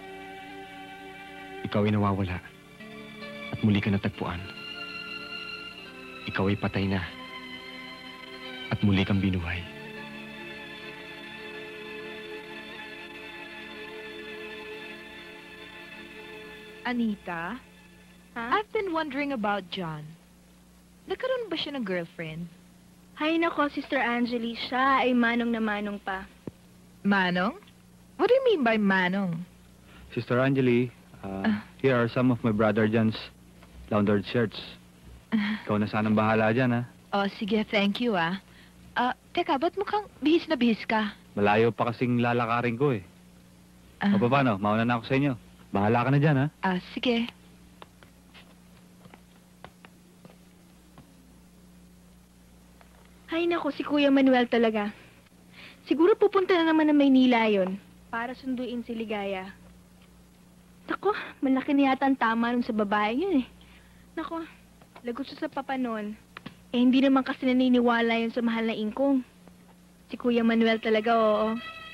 Ikaw ay nawawala at muli ka natagpuan. Ikaw ay patay na at muli kang binuhay. Anita, I've been wondering about John. Nagkaroon ba siya ng girlfriend? Hay nako, Sister Angeli, siya ay manong na manong pa. Manong? What do you mean by manong? Sister Angeli, uh, here are some of my brother John's laundered shirts. Ikaw na sanang bahala dyan, ha? Oh, sige, thank you, ah. Ah, teka, ba't mukhang bihis na bihis ka? Malayo pa kasing lalakarin ko, eh. Ah. O, paano? Mauna na ako sa inyo. Bahala ka na dyan, ha? Ah, sige. Hay nako, si Kuya Manuel talaga. Siguro pupunta na naman ng Maynila yon para sunduin si Ligaya. Nako, malaki na yata ang tama nun sa babae yun eh. Nako, lagot siya sa papa nun. Eh, hindi naman kasi naniniwala yun sa mahal na ingkong. Si Kuya Manuel talaga, oo.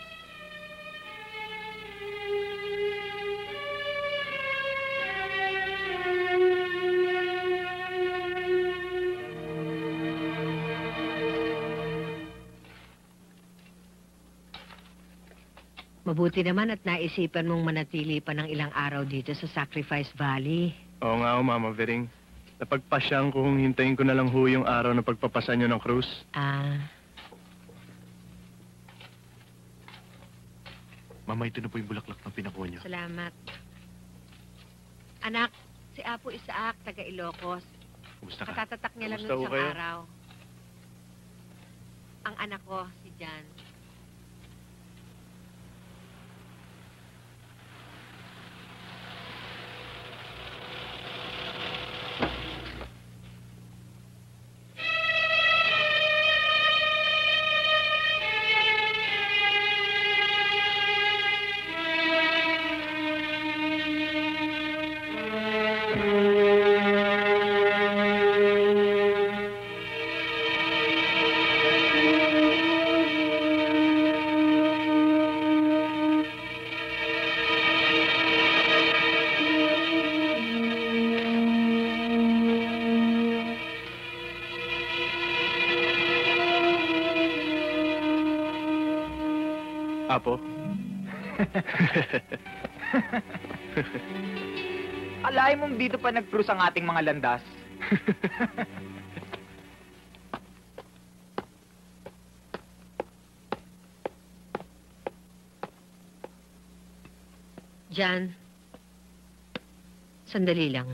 Mabuti naman at naisipan mong manatili pa ng ilang araw dito sa Sacrifice Valley. Oo nga, oh, Mama Vering. Napagpasyang ko kung hintayin ko na lang ho yung araw na pagpapasa nyo ng cruise. Ah, Mama, ito na po yung bulaklak na pinakuha niyo. salamat. Anak, si Apo Isaac, taga Ilocos. Kumusta ka? Katatatak niya lang Kumusta nun ho isang kayo? araw. Ang anak ko, si Jan. Apo? Alay mong dito pa nag-cruise ang ating mga landas. Jan, sandali lang.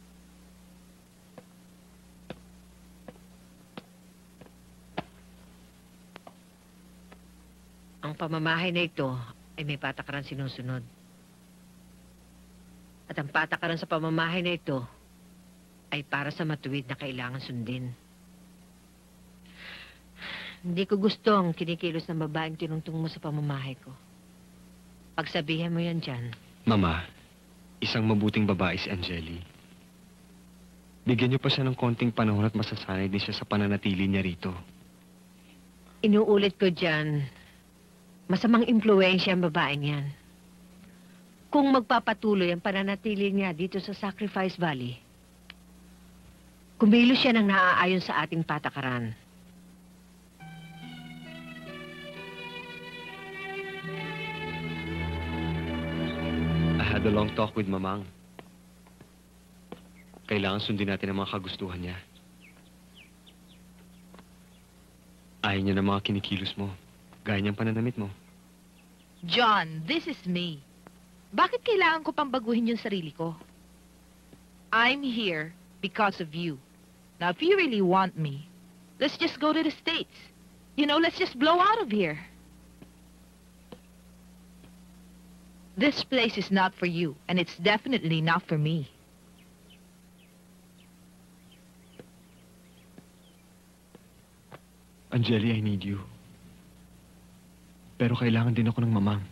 Ang pamamahay na ito ay may patakaran sinusunod. At ang patakaran sa pamamahay na ito ay para sa matuwid na kailangan sundin. Hindi ko gusto ang kinikilos ng babaeng tinungtong mo sa pamamahay ko. Pagsabihan mo yan dyan. Mama, isang mabuting babae si Angeli. Bigyan niyo pa siya ng konting panahon at masasanay din siya sa pananatili niya rito. Inuulit ko dyan, masamang impluensya ang babaeng yan. Kung magpapatuloy ang pananatili niya dito sa Sacrifice Valley, kumilos siya ng naaayon sa ating patakaran. I had a long talk with Mamang. Kailangan sundin natin ang mga kagustuhan niya. Ayaw niya ng mga kinikilos mo. Gaya niyang pananamit mo. John, this is me. Bakit kailangan ko pang baguhin yung sarili ko? I'm here because of you. Now, if you really want me, let's just go to the States. You know, let's just blow out of here. This place is not for you, and it's definitely not for me. Angeli, I need you. Pero kailangan din ako ng Mamang.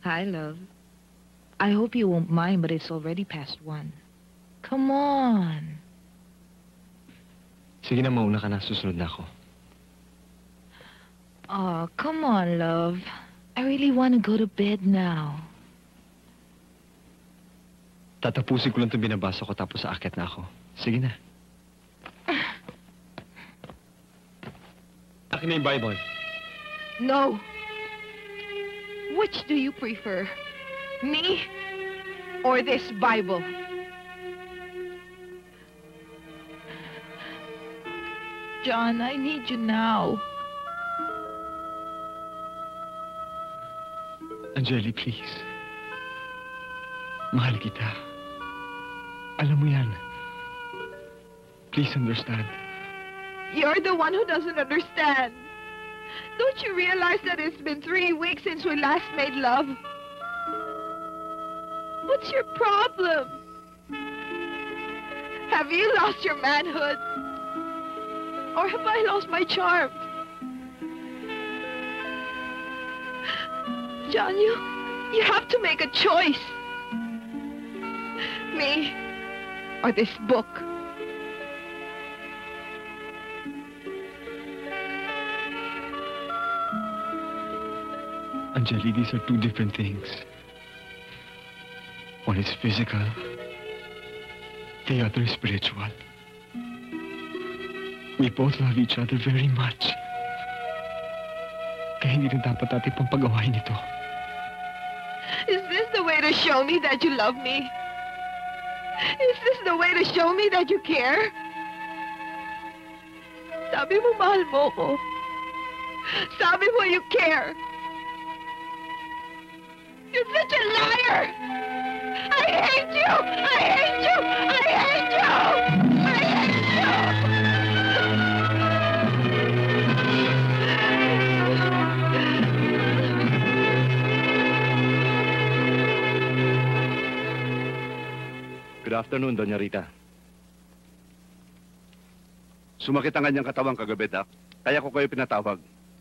Hi, love. I hope you won't mind, but it's already past one. Come on. Sige na, mauna ka na. Susunod na ako. Oh, come on, love. I really want to go to bed now. Tatapusin ko lang itong binabasa ko tapos aakyat na ako. Sige na. Akin na yung Bible. No. Which do you prefer? Me or this Bible? John, I need you now. Angeli, please. Mahal kita. Alam mo yan. Please understand. You're the one who doesn't understand. Don't you realize that it's been three weeks since we last made love? What's your problem? Have you lost your manhood? Or have I lost my charm? John, you, you have to make a choice. Me or this book. Angeli, these are two different things. One is physical, the other is spiritual. We both love each other very much. Kaya hindi rin dapat natin pang pagawain ito. Is this the way to show me that you love me? Is this the way to show me that you care? Sabi mo mahal mo ko. Sabi mo you care. You're such a liar! I hate you! I hate you! I hate you! I hate you! Good afternoon, Doña Rita. Sumakit ang kanyang katawang kagabi, Doc. Kaya ko kayo pinatawag.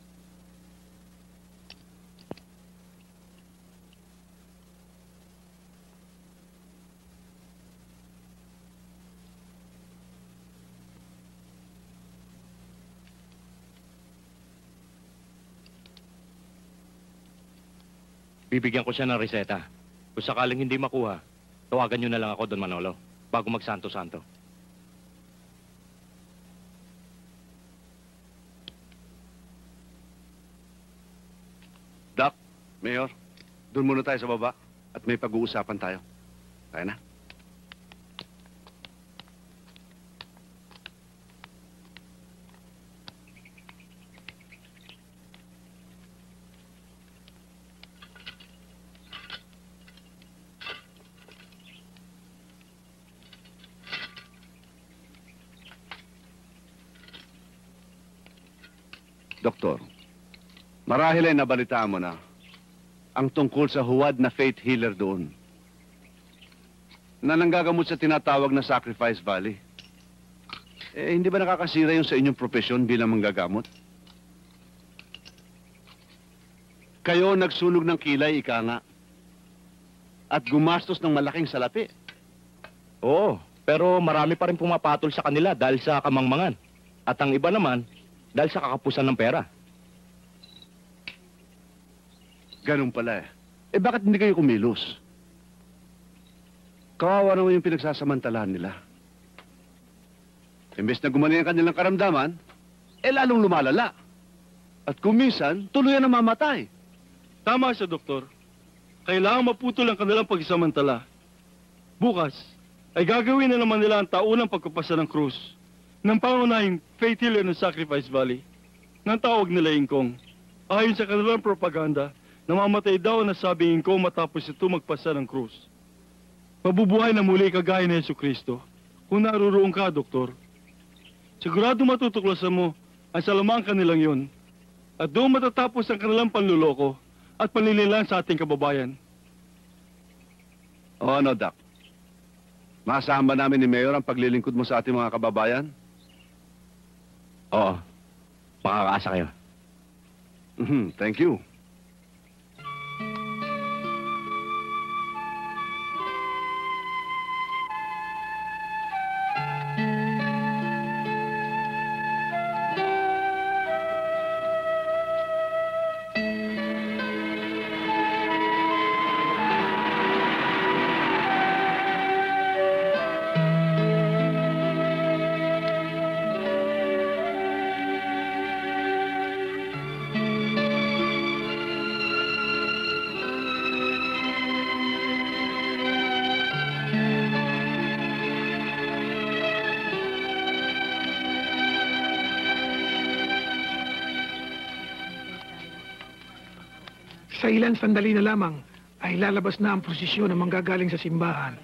Bibigyan ko siya ng reseta. Kung sakaling hindi makuha, tawagan niyo na lang ako, Don Manolo, bago magsanto-santo. Doc, Mayor, doon muna tayo sa baba at may pag-uusapan tayo. Tayo na. Doktor, marahil ay nabalitaan mo na ang tungkol sa huwad na faith healer doon na nanggagamot sa tinatawag na Sacrifice Valley. Eh, hindi ba nakakasira yung sa inyong profesyon bilang manggagamot? Kayo nagsunog ng kilay, ika nga, at gumastos ng malaking salapi. Oo, pero marami pa rin pumapatol sa kanila dahil sa kamangmangan. At ang iba naman, dahil sa kakapusan ng pera. Ganun pala eh. Eh bakit hindi kayo kumilos? Kawawa naman yung pinagsasamantalahan nila. Imbes na gumaling ang kanilang karamdaman, eh lalong lumalala. At kuminsan, tuluyan na mamatay. Tama siya, Doktor. Kailangan maputol ang kanilang pagsamantala. Bukas, ay gagawin na naman nila ang taunang pagkapasa ng krus ng pangunahing faith healer ng Sacrifice Valley, ng tawag nila Ingkong. Ayon sa kanilang propaganda, namamatay daw na sabing Ingkong matapos ito magpasa ng krus. Mabubuhay na muli kagaya ni Jesucristo kung naruroon ka, Doktor. Sigurado matutuklasan mo ang salamang kanilang yun at doon matatapos ang kanilang panluloko at panlililan sa ating kababayan. O ano, Doc? Maasahan ba namin ni Mayor ang paglilingkod mo sa ating mga kababayan? Oo. Makakaasa kayo. Mm-hmm. Thank you. Sa ilang sandali na lamang ay lalabas na ang prosesyon ng manggagaling sa simbahan.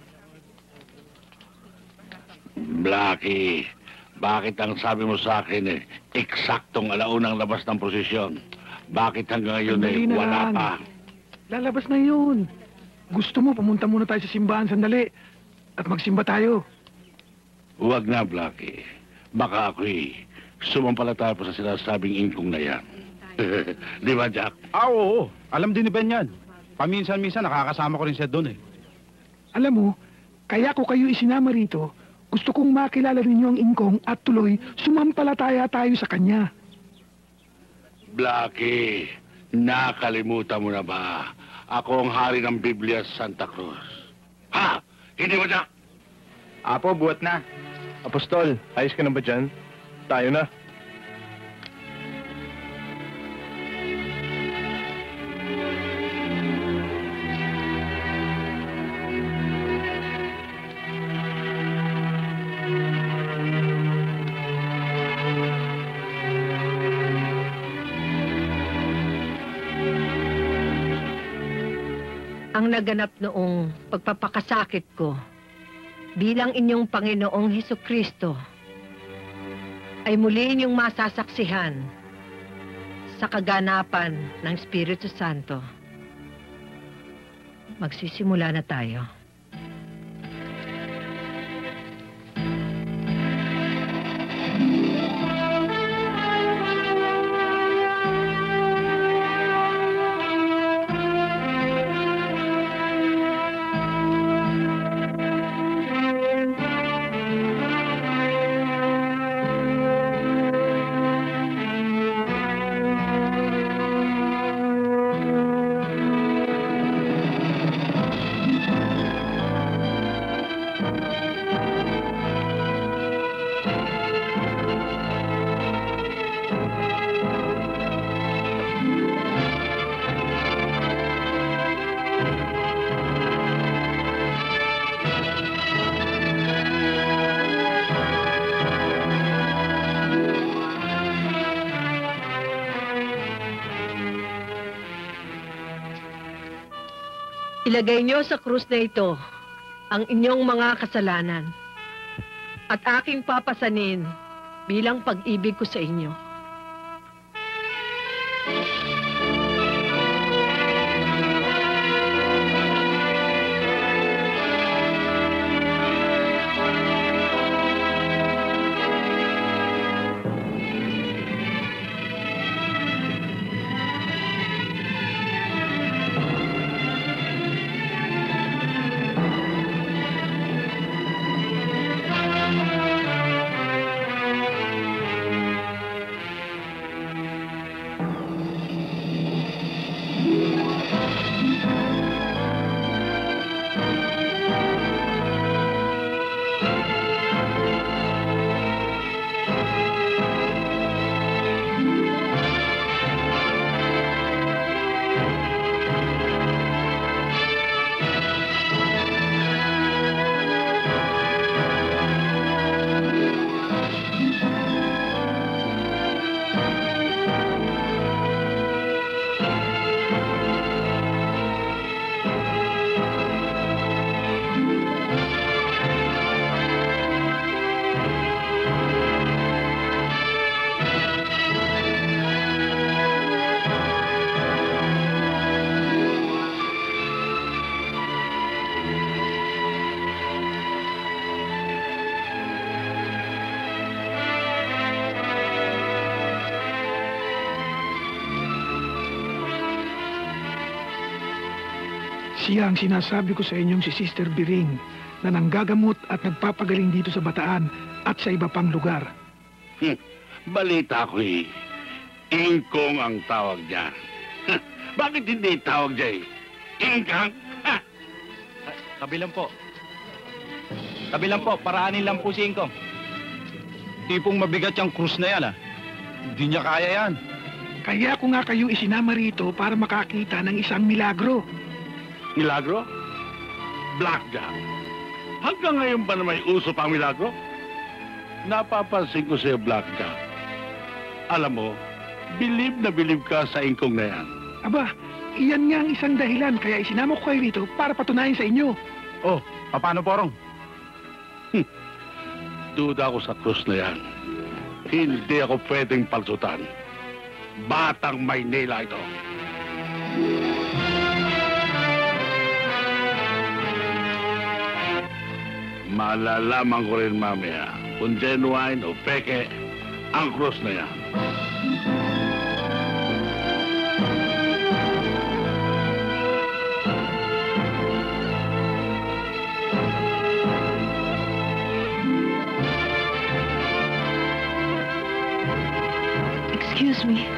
Blackie, bakit ang sabi mo sa akin eh, eksaktong alaunang labas ng prosesyon? Bakit hanggang ngayon Sandali eh, na wala lang. pa? Lalabas na yun. Gusto mo, pumunta muna tayo sa simbahan sandali at magsimba tayo. Huwag na, Blackie. Baka ako'y sumampalataya pa sa sinasabing ingkong na yan. Di ba, Jack? Ah, oo. Alam din ni Ben yan. Paminsan-minsan nakakasama ko rin siya doon eh. Alam mo, kaya ko kayo isinama rito, gusto kong makilala ninyo ang ingkong at tuloy sumampalataya tayo sa kanya. Blackie, nakalimutan mo na ba? Ako ang hari ng Biblia sa Santa Cruz. Ha? Hindi mo, Jack? Apo, buhat na. Apostol, ayos ka na ba dyan? Tayo na. Ang naganap noong pagpapakasakit ko bilang inyong Panginoong Hesukristo ay muli inyong masasaksihan sa kaganapan ng Espiritu Santo. Magsisimula na tayo. Ilagay niyo sa krus na ito ang inyong mga kasalanan at aking papasanin bilang pag-ibig ko sa inyo. Siya ang sinasabi ko sa inyong si Sister Biring na nanggagamot at nagpapagaling dito sa Bataan at sa iba pang lugar. Hmm. Balita ko eh. Ingkong ang tawag niya. Bakit hindi tawag niya eh? Ingkang? Tabi lang po. Tabi lang po, paraanin lang po si Ingkong. Tipong mabigat yung krus na yan ah. Hindi niya kaya yan. Kaya ko nga kayo isinama rito para makakita ng isang milagro. Milagro? Blackjack. Hanggang ngayon ba na may uso pang milagro? Napapansin ko sa'yo, Blackjack. Alam mo, bilib na bilib ka sa ingkong na yan. Aba, iyan nga ang isang dahilan kaya isinama ko kayo rito para patunayan sa inyo. Oh, paano, Porong? Hm. Duda ako sa krus na yan. Hindi ako pwedeng palsutan. Batang Maynila ito. Malalaman ko rin mamaya kung genuine o peke ang krus na yan. Excuse me.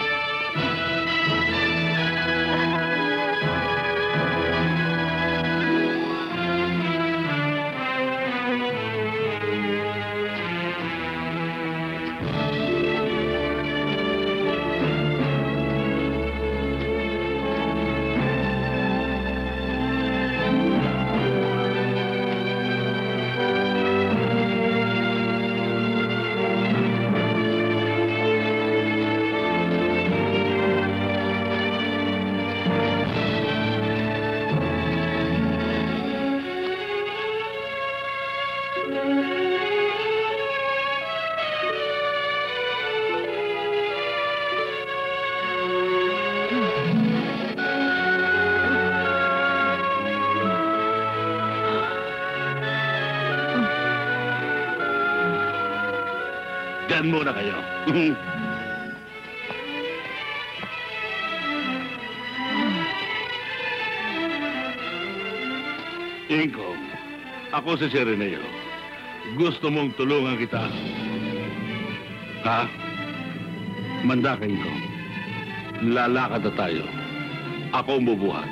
Diyan muna kayo. Inkom, ako si Sereneo. Gusto mong tulungan kita. Ha? Manda ka, Inkom. Lalakad na tayo. Ako ang bubuhat.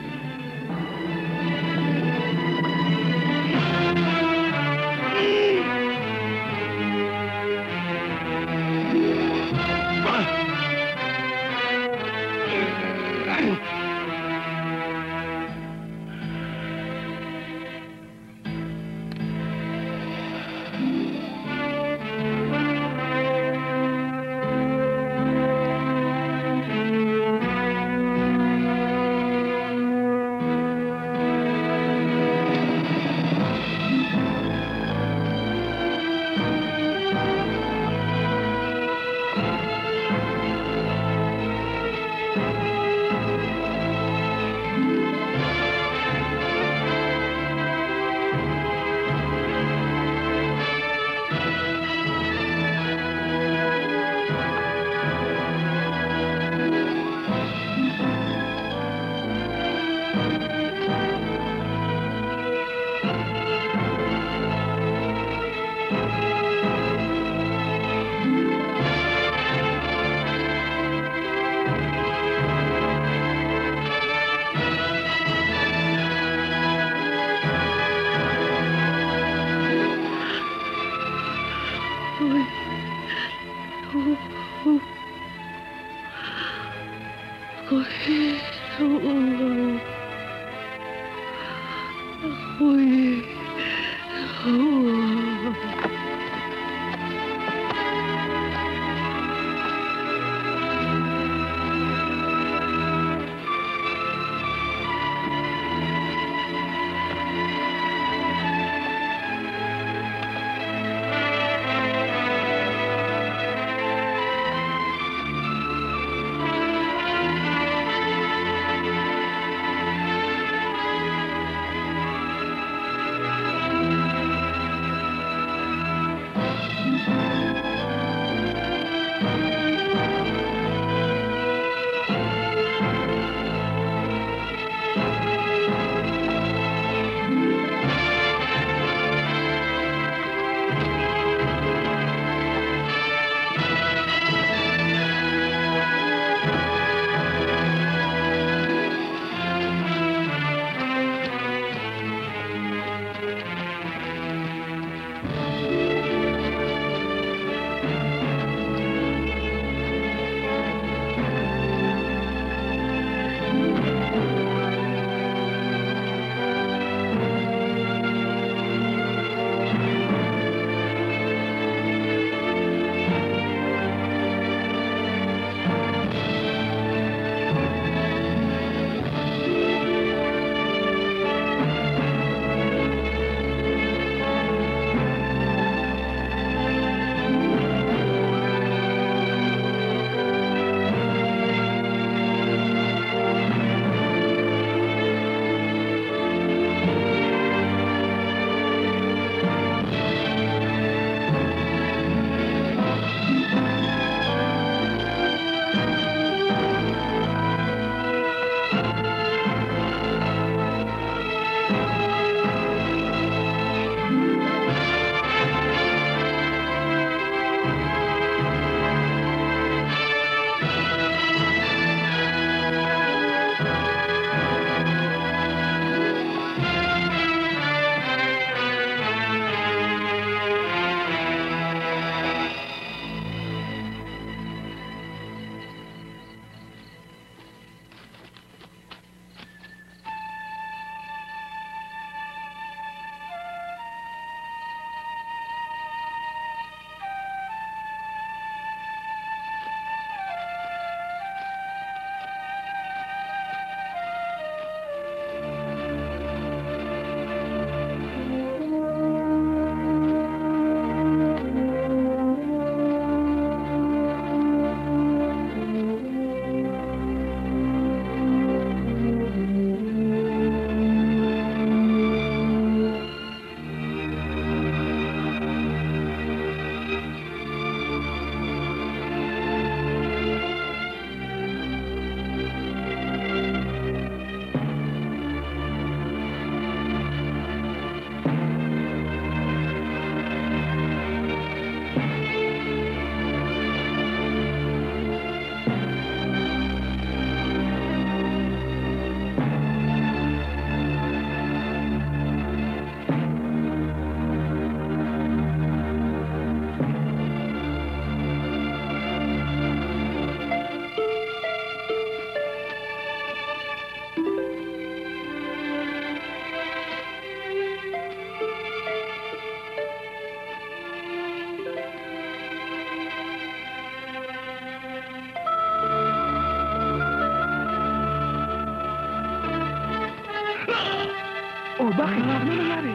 Bakit? Ano nangyari?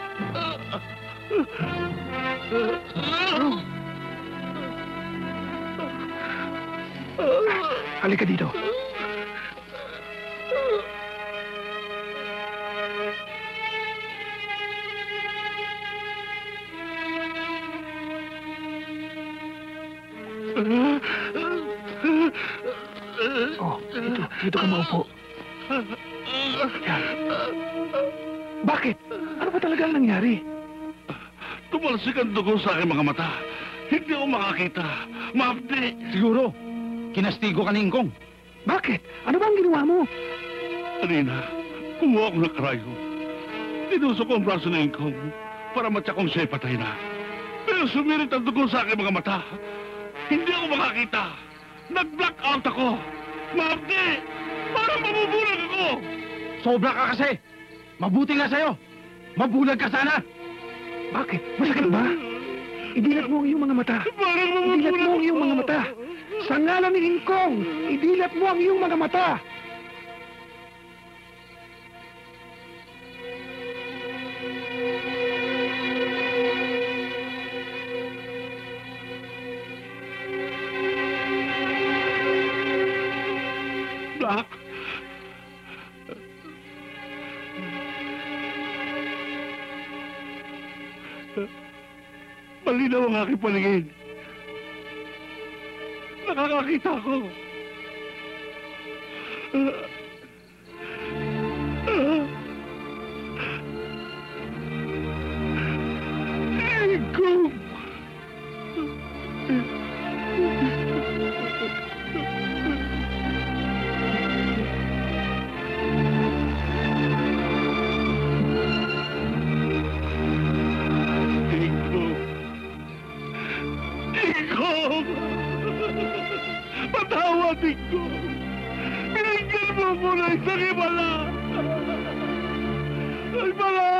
Halika dito. Oh, dito. Dito ka maupo. Yan. Bakit? Ano ba talagang nangyari? Tumalsik ang dugo sa aking mga mata. Hindi ako makakita. Maapdi. Siguro, kinastigo ka ni Ingkong. Bakit? Ano ba ang ginawa mo? Kanina, kumuha ako ng karayo. Tinusok ko ang braso ni Ingkong para matyak kong siya'y patay na. Pero sumirit ang dugo sa aking mga mata. Hindi ako makakita. Nag-blackout ako. Maapdi! Parang mabubulag ako! Sobra ka kasi! Mabuti nga sa'yo! Mabulag ka sana! Bakit? Masakit ba? Idilat mo ang iyong mga mata. Idilat mo ang iyong mga mata. Sa ngalan ni Ingkong, idilat mo ang iyong mga mata. Black! Malinaw ang aking paningin. Nakakakita ako. Ingkong! Ingkong! Patawad, Ingkong! Binigyan mo mo na isang ibala! Ibala!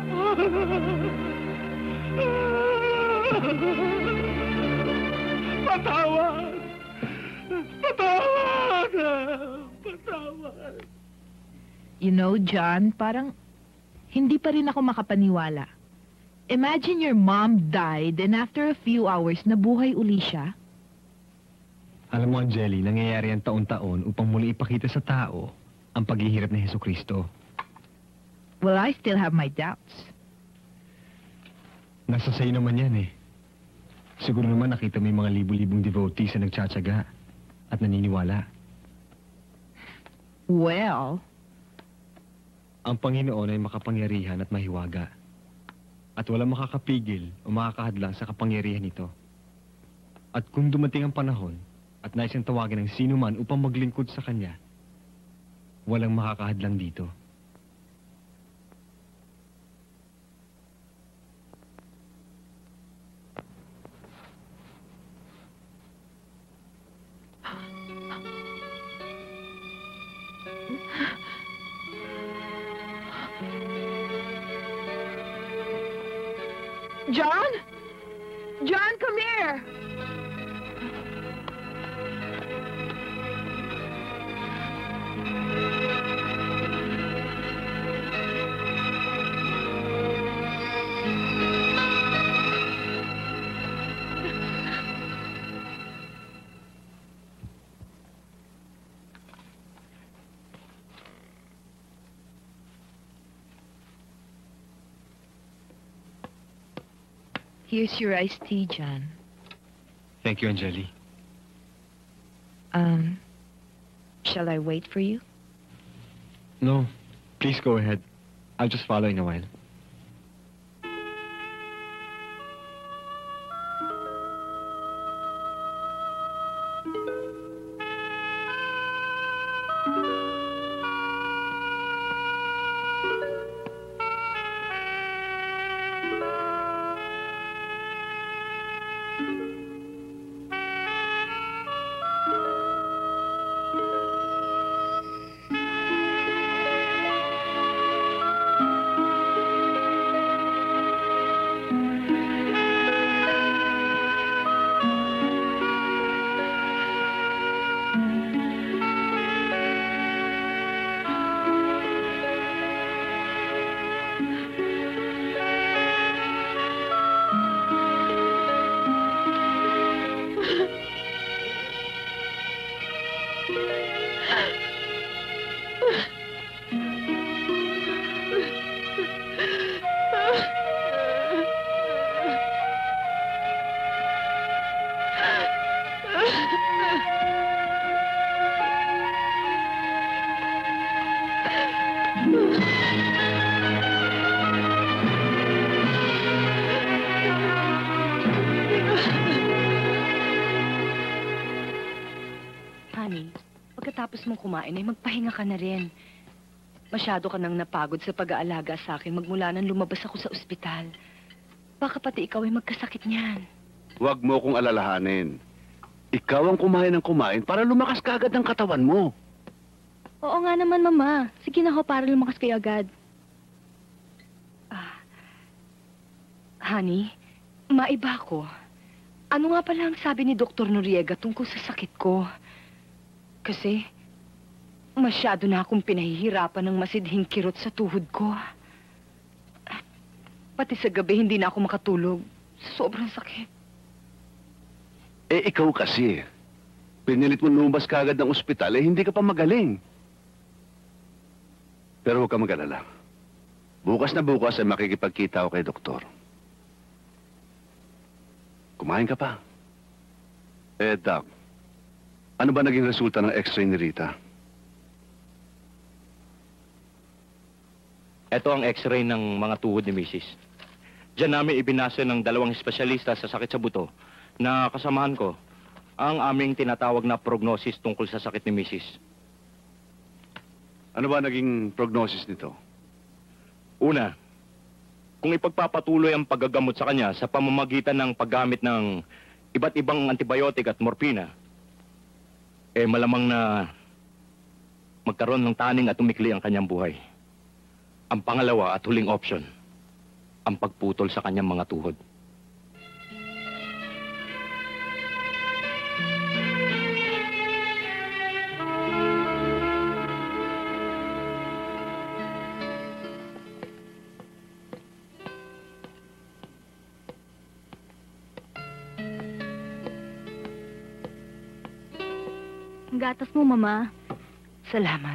Patawad! Patawad! Patawad! You know, John, parang hindi pa rin ako makapaniwala. Imagine your mom died and after a few hours, nabuhay uli siya. Alam mo, Angeli, nangyayari ang taon-taon upang muli ipakita sa tao ang paghihirap ni Jesucristo. Well, I still have my doubts. Nasa sa'yo naman yan eh. Siguro naman nakita mo yung mga libu-libong devotees na nagtsatsaga at naniniwala. Well, ang Panginoon ay makapangyarihan at mahiwaga. At walang makakapigil o makakahadlang sa kapangyarihan nito. At kung dumating ang panahon at naisang tawagin ng sino man upang maglingkod sa Kanya, walang makakahadlang dito. John? John, come here! Here's your iced tea, John. Thank you, Angeli. Um, shall I wait for you? No, please go ahead. I'll just follow in a while. pagkatapos mong kumain ay magpahinga ka na rin. Masyado ka nang napagod sa pag-aalaga sa akin magmula nang lumabas ako sa ospital. Baka pati ikaw ay magkasakit niyan. Huwag mo kong alalahanin. Ikaw ang kumain ng kumain para lumakas ka agad ng katawan mo. Oo nga naman, Mama. Sige na ho, para lumakas kayo agad. Ah, honey, maiba ko. Ano nga pala ang sabi ni Doktor Noriega tungkol sa sakit ko? Kasi, masyado na akong pinahihirapan ng masidhing kirot sa tuhod ko. Pati sa gabi, hindi na ako makatulog. Sobrang sakit. Eh, ikaw kasi. Pinilit mo lumabas ka agad ng ospital, eh hindi ka pa magaling. Pero huwag ka mag-alala. Bukas na bukas ay makikipagkita ako kay doktor. Kumain ka pa. Eh, Doc, ano ba naging resulta ng x-ray ni Rita? Ito ang x-ray ng mga tuhod ni Missus Diyan namin ibinasa ng dalawang espesyalista sa sakit sa buto na kasamahan ko ang aming tinatawag na prognosis tungkol sa sakit ni Missus Ano ba naging prognosis nito? Una, kung ipagpapatuloy ang paggagamot sa kanya sa pamamagitan ng paggamit ng iba't ibang antibiotic at morpina, eh malamang na magkaroon ng taning at umikli ang kanyang buhay. Ang pangalawa at huling option, ang pagputol sa kanyang mga tuhod. Ang gatas mo, Mama. Salamat.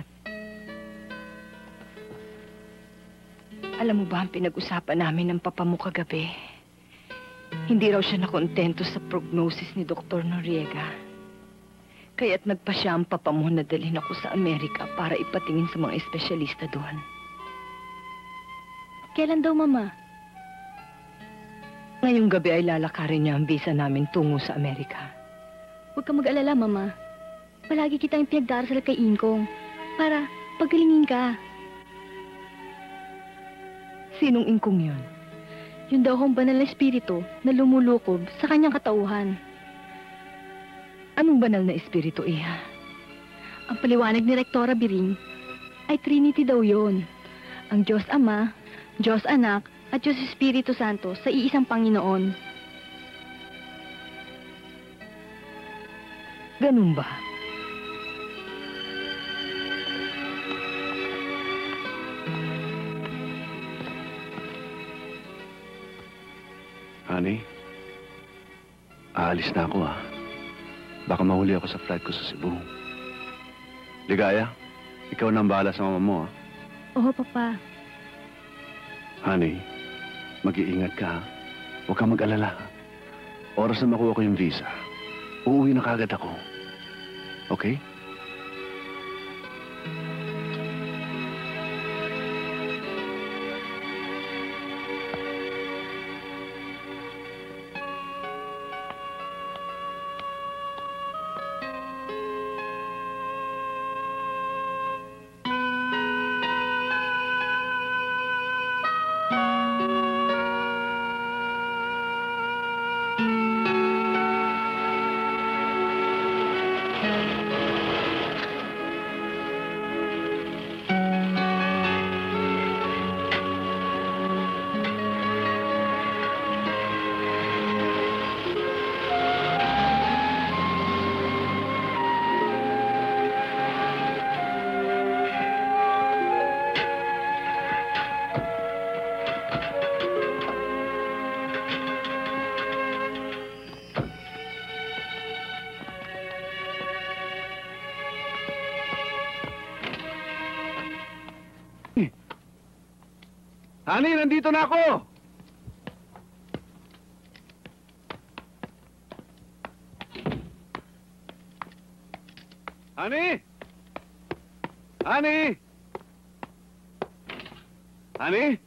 Alam mo ba ang pinag-usapan namin ng papa mo kagabi? Hindi raw siya nakontento sa prognosis ni Doktor Noriega. Kaya't nagpa siya ang papa mo na dalhin ako sa Amerika para ipatingin sa mga espesyalista doon. Kailan daw, Mama? Ngayong gabi ay lalakarin niya ang visa namin tungo sa Amerika. Huwag ka mag-alala, Mama. Palagi kitang pinagdarasal kay Ingkong para pagalingin ka. Sinong Ingkong yun? Yun daw hong banal na espiritu na lumulukob sa kanyang katauhan. Anong banal na espiritu, Iha? Ang paliwanag ni Rektora Biring ay Trinity daw yun. Ang Diyos Ama, Diyos Anak, at Diyos Espiritu Santo sa iisang Panginoon. Ganun ba? Honey, aalis na ako ah. Baka mahuli ako sa flight ko sa Cebu. Ligaya, ikaw na ang bahala sa mama mo ah. Oo, Papa. Honey, mag-iingat ka ha. Huwag kang mag-alala. Oras na makuha ko yung visa, uuwi na kagad ako. Okay? Honey, nandito na ako! Honey! Honey! Honey?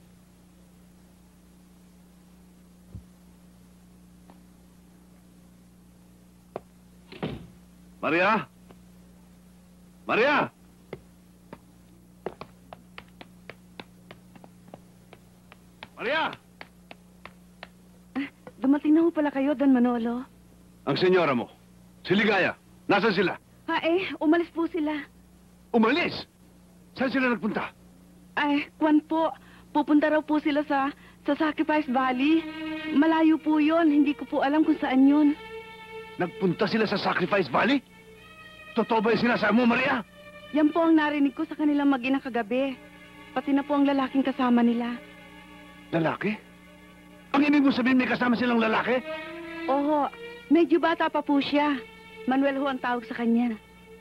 Maria? Maria! Maria! Dumating na ho pala kayo, Don Manolo. Ang senyora mo, si Ligaya, nasaan sila? Ha eh, umalis po sila. Umalis? Saan sila nagpunta? Ay, kwan po. Pupunta raw po sila sa sa Sacrifice Valley. Malayo po yon. Hindi ko po alam kung saan yun. Nagpunta sila sa Sacrifice Valley? Totoo ba yung sinasabi mo, Maria? Yan po ang narinig ko sa kanilang mag-ina kagabi. Pati na po ang lalaking kasama nila. Lalaki? Ang ibig mo sabihin may kasama silang lalaki? Oho, medyo bata pa po siya. Manuel ho ang tawag sa kanya.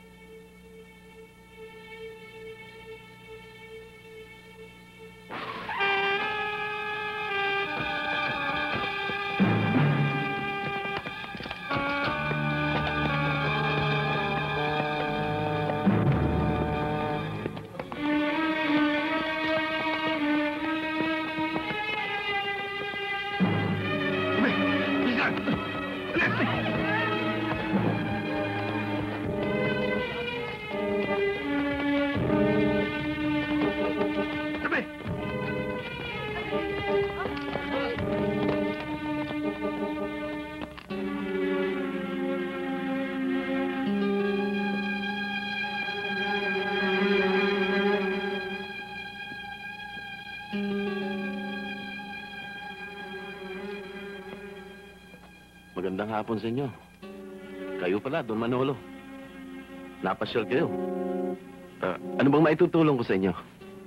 Magandang hapon sa inyo. Kayo pala, Don Manolo. Napasyal kayo. Ah, ano bang maitutulong ko sa inyo?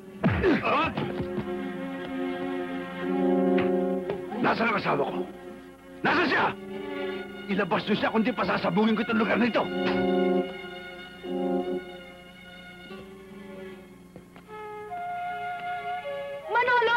Nasaan ang asawa ko? Nasaan siya? Ilabas niyo siya kundi pasasabungin ko itong lugar na ito. Manolo!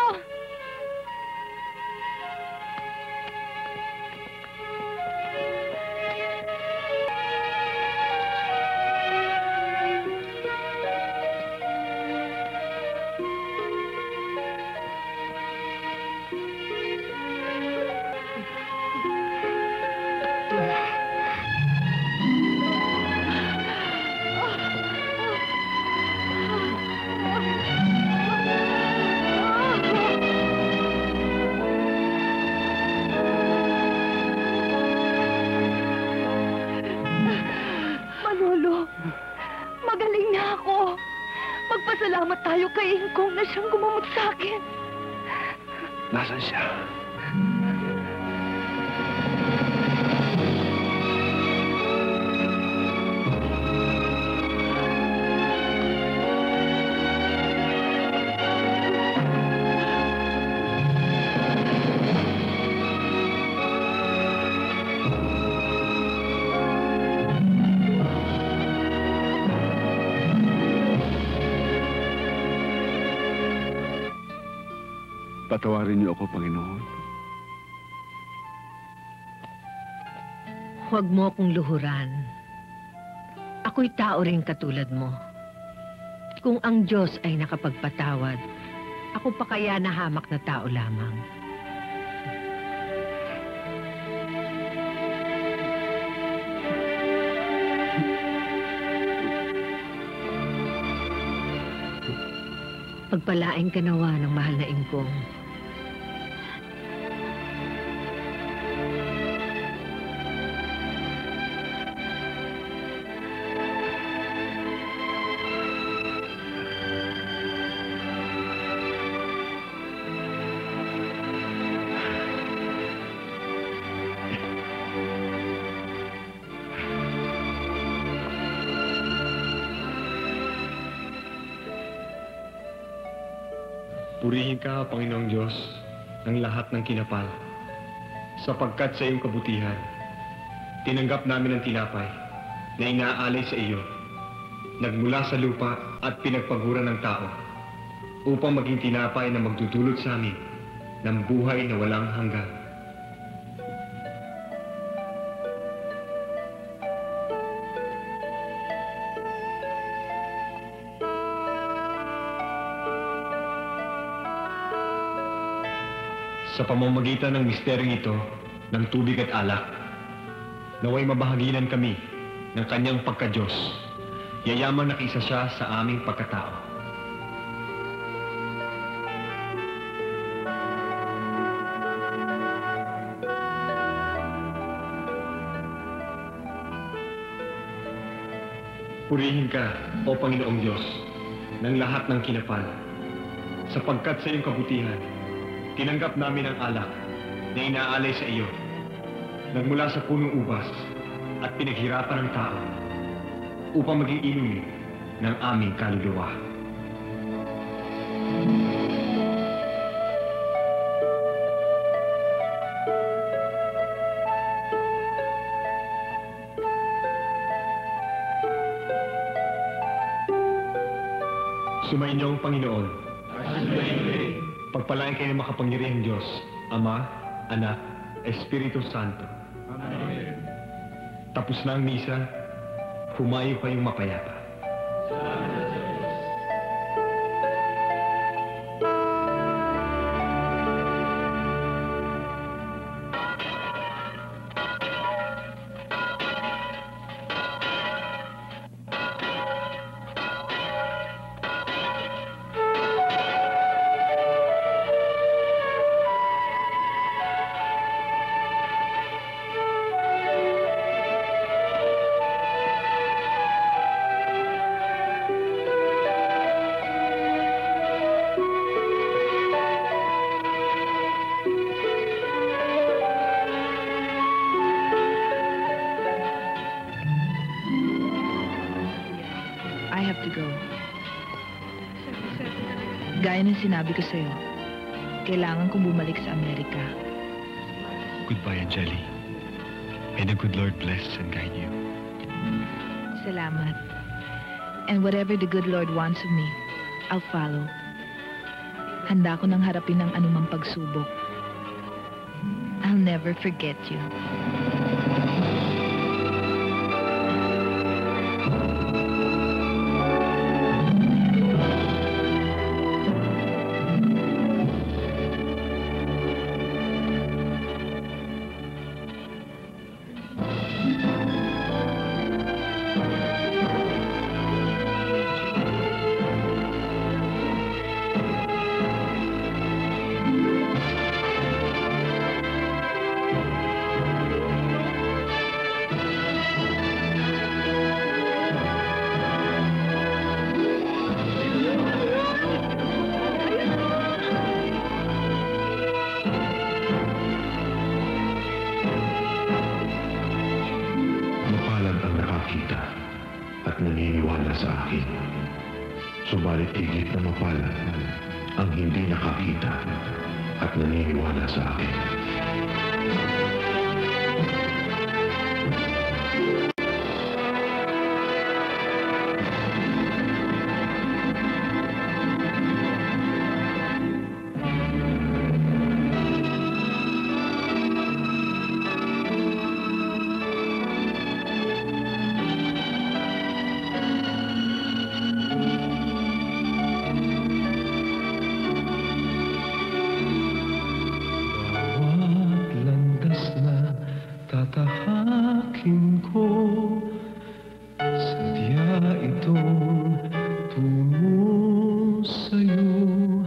Magaling na ako. Magpasalamat tayo kay Ingkong na siyang gumamot sa akin. Nasaan siya? Patawarin niyo ako, Panginoon. Huwag mo akong luhuran. Ako'y tao rin katulad mo. Kung ang Diyos ay nakapagpatawad, ako pa kaya nahamak na tao lamang. Pagpalain ka nawa ng mahal na Ingkong. Purihin ka, Panginoong Diyos, ng lahat ng kinapal. Sapagkat sa iyong kabutihan, tinanggap namin ang tinapay na inaalay sa iyo, nagmula sa lupa at pinagpaguran ng tao, upang maging tinapay na magdudulot sa amin ng buhay na walang hanggan. Sa pamamagitan ng misteryong ito ng tubig at alak, naway mabahaginan kami ng kanyang pagka-Diyos Yayaman na isa siya sa aming pagkatao. Purihin ka, O Panginoong Diyos, ng lahat ng kinapal. Sapagkat sa iyong kabutihan, tinanggap namin ang alak na inaalay sa iyo, nagmula sa punong ubas at pinaghirapan ng tao upang maging inumin ng aming kaluluwa. Sumainyo ang Panginoon. Pagpalain kayo ng makapangyarihang Diyos, Ama, Anak, Espiritu Santo. Amen. Tapos na ang misa, humayo kayong mapayapa. Gaya ng sinabi ko sa'yo, kailangan kong bumalik sa Amerika. Goodbye, Angeli. May the good Lord bless and guide you. Salamat. And whatever the good Lord wants of me, I'll follow. Handa ko nang harapin ang anumang pagsubok. I'll never forget you. At naniniwala sa akin. Subalit higit na mapalad ang hindi nakakita at naniniwala sa akin. Tatahakin ko, sadya itong tungo sa'yo.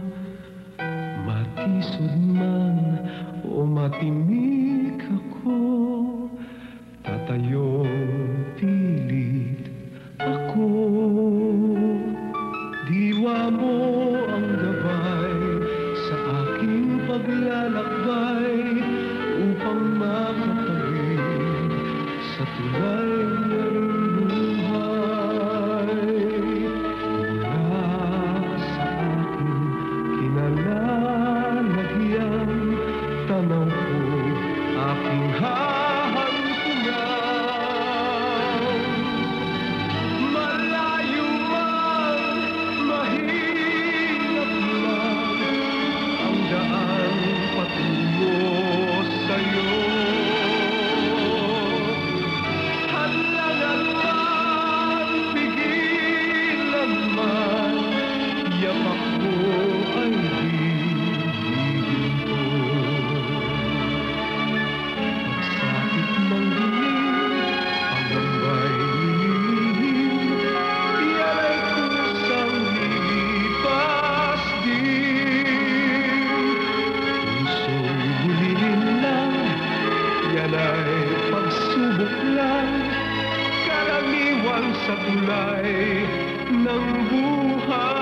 Matisod man o matimik ako, tatayong pilit ako. Diwa mo ang gabay sa aking paglalakbay upang makatawid sa tulay ng buhay. sa tulay ng buhay.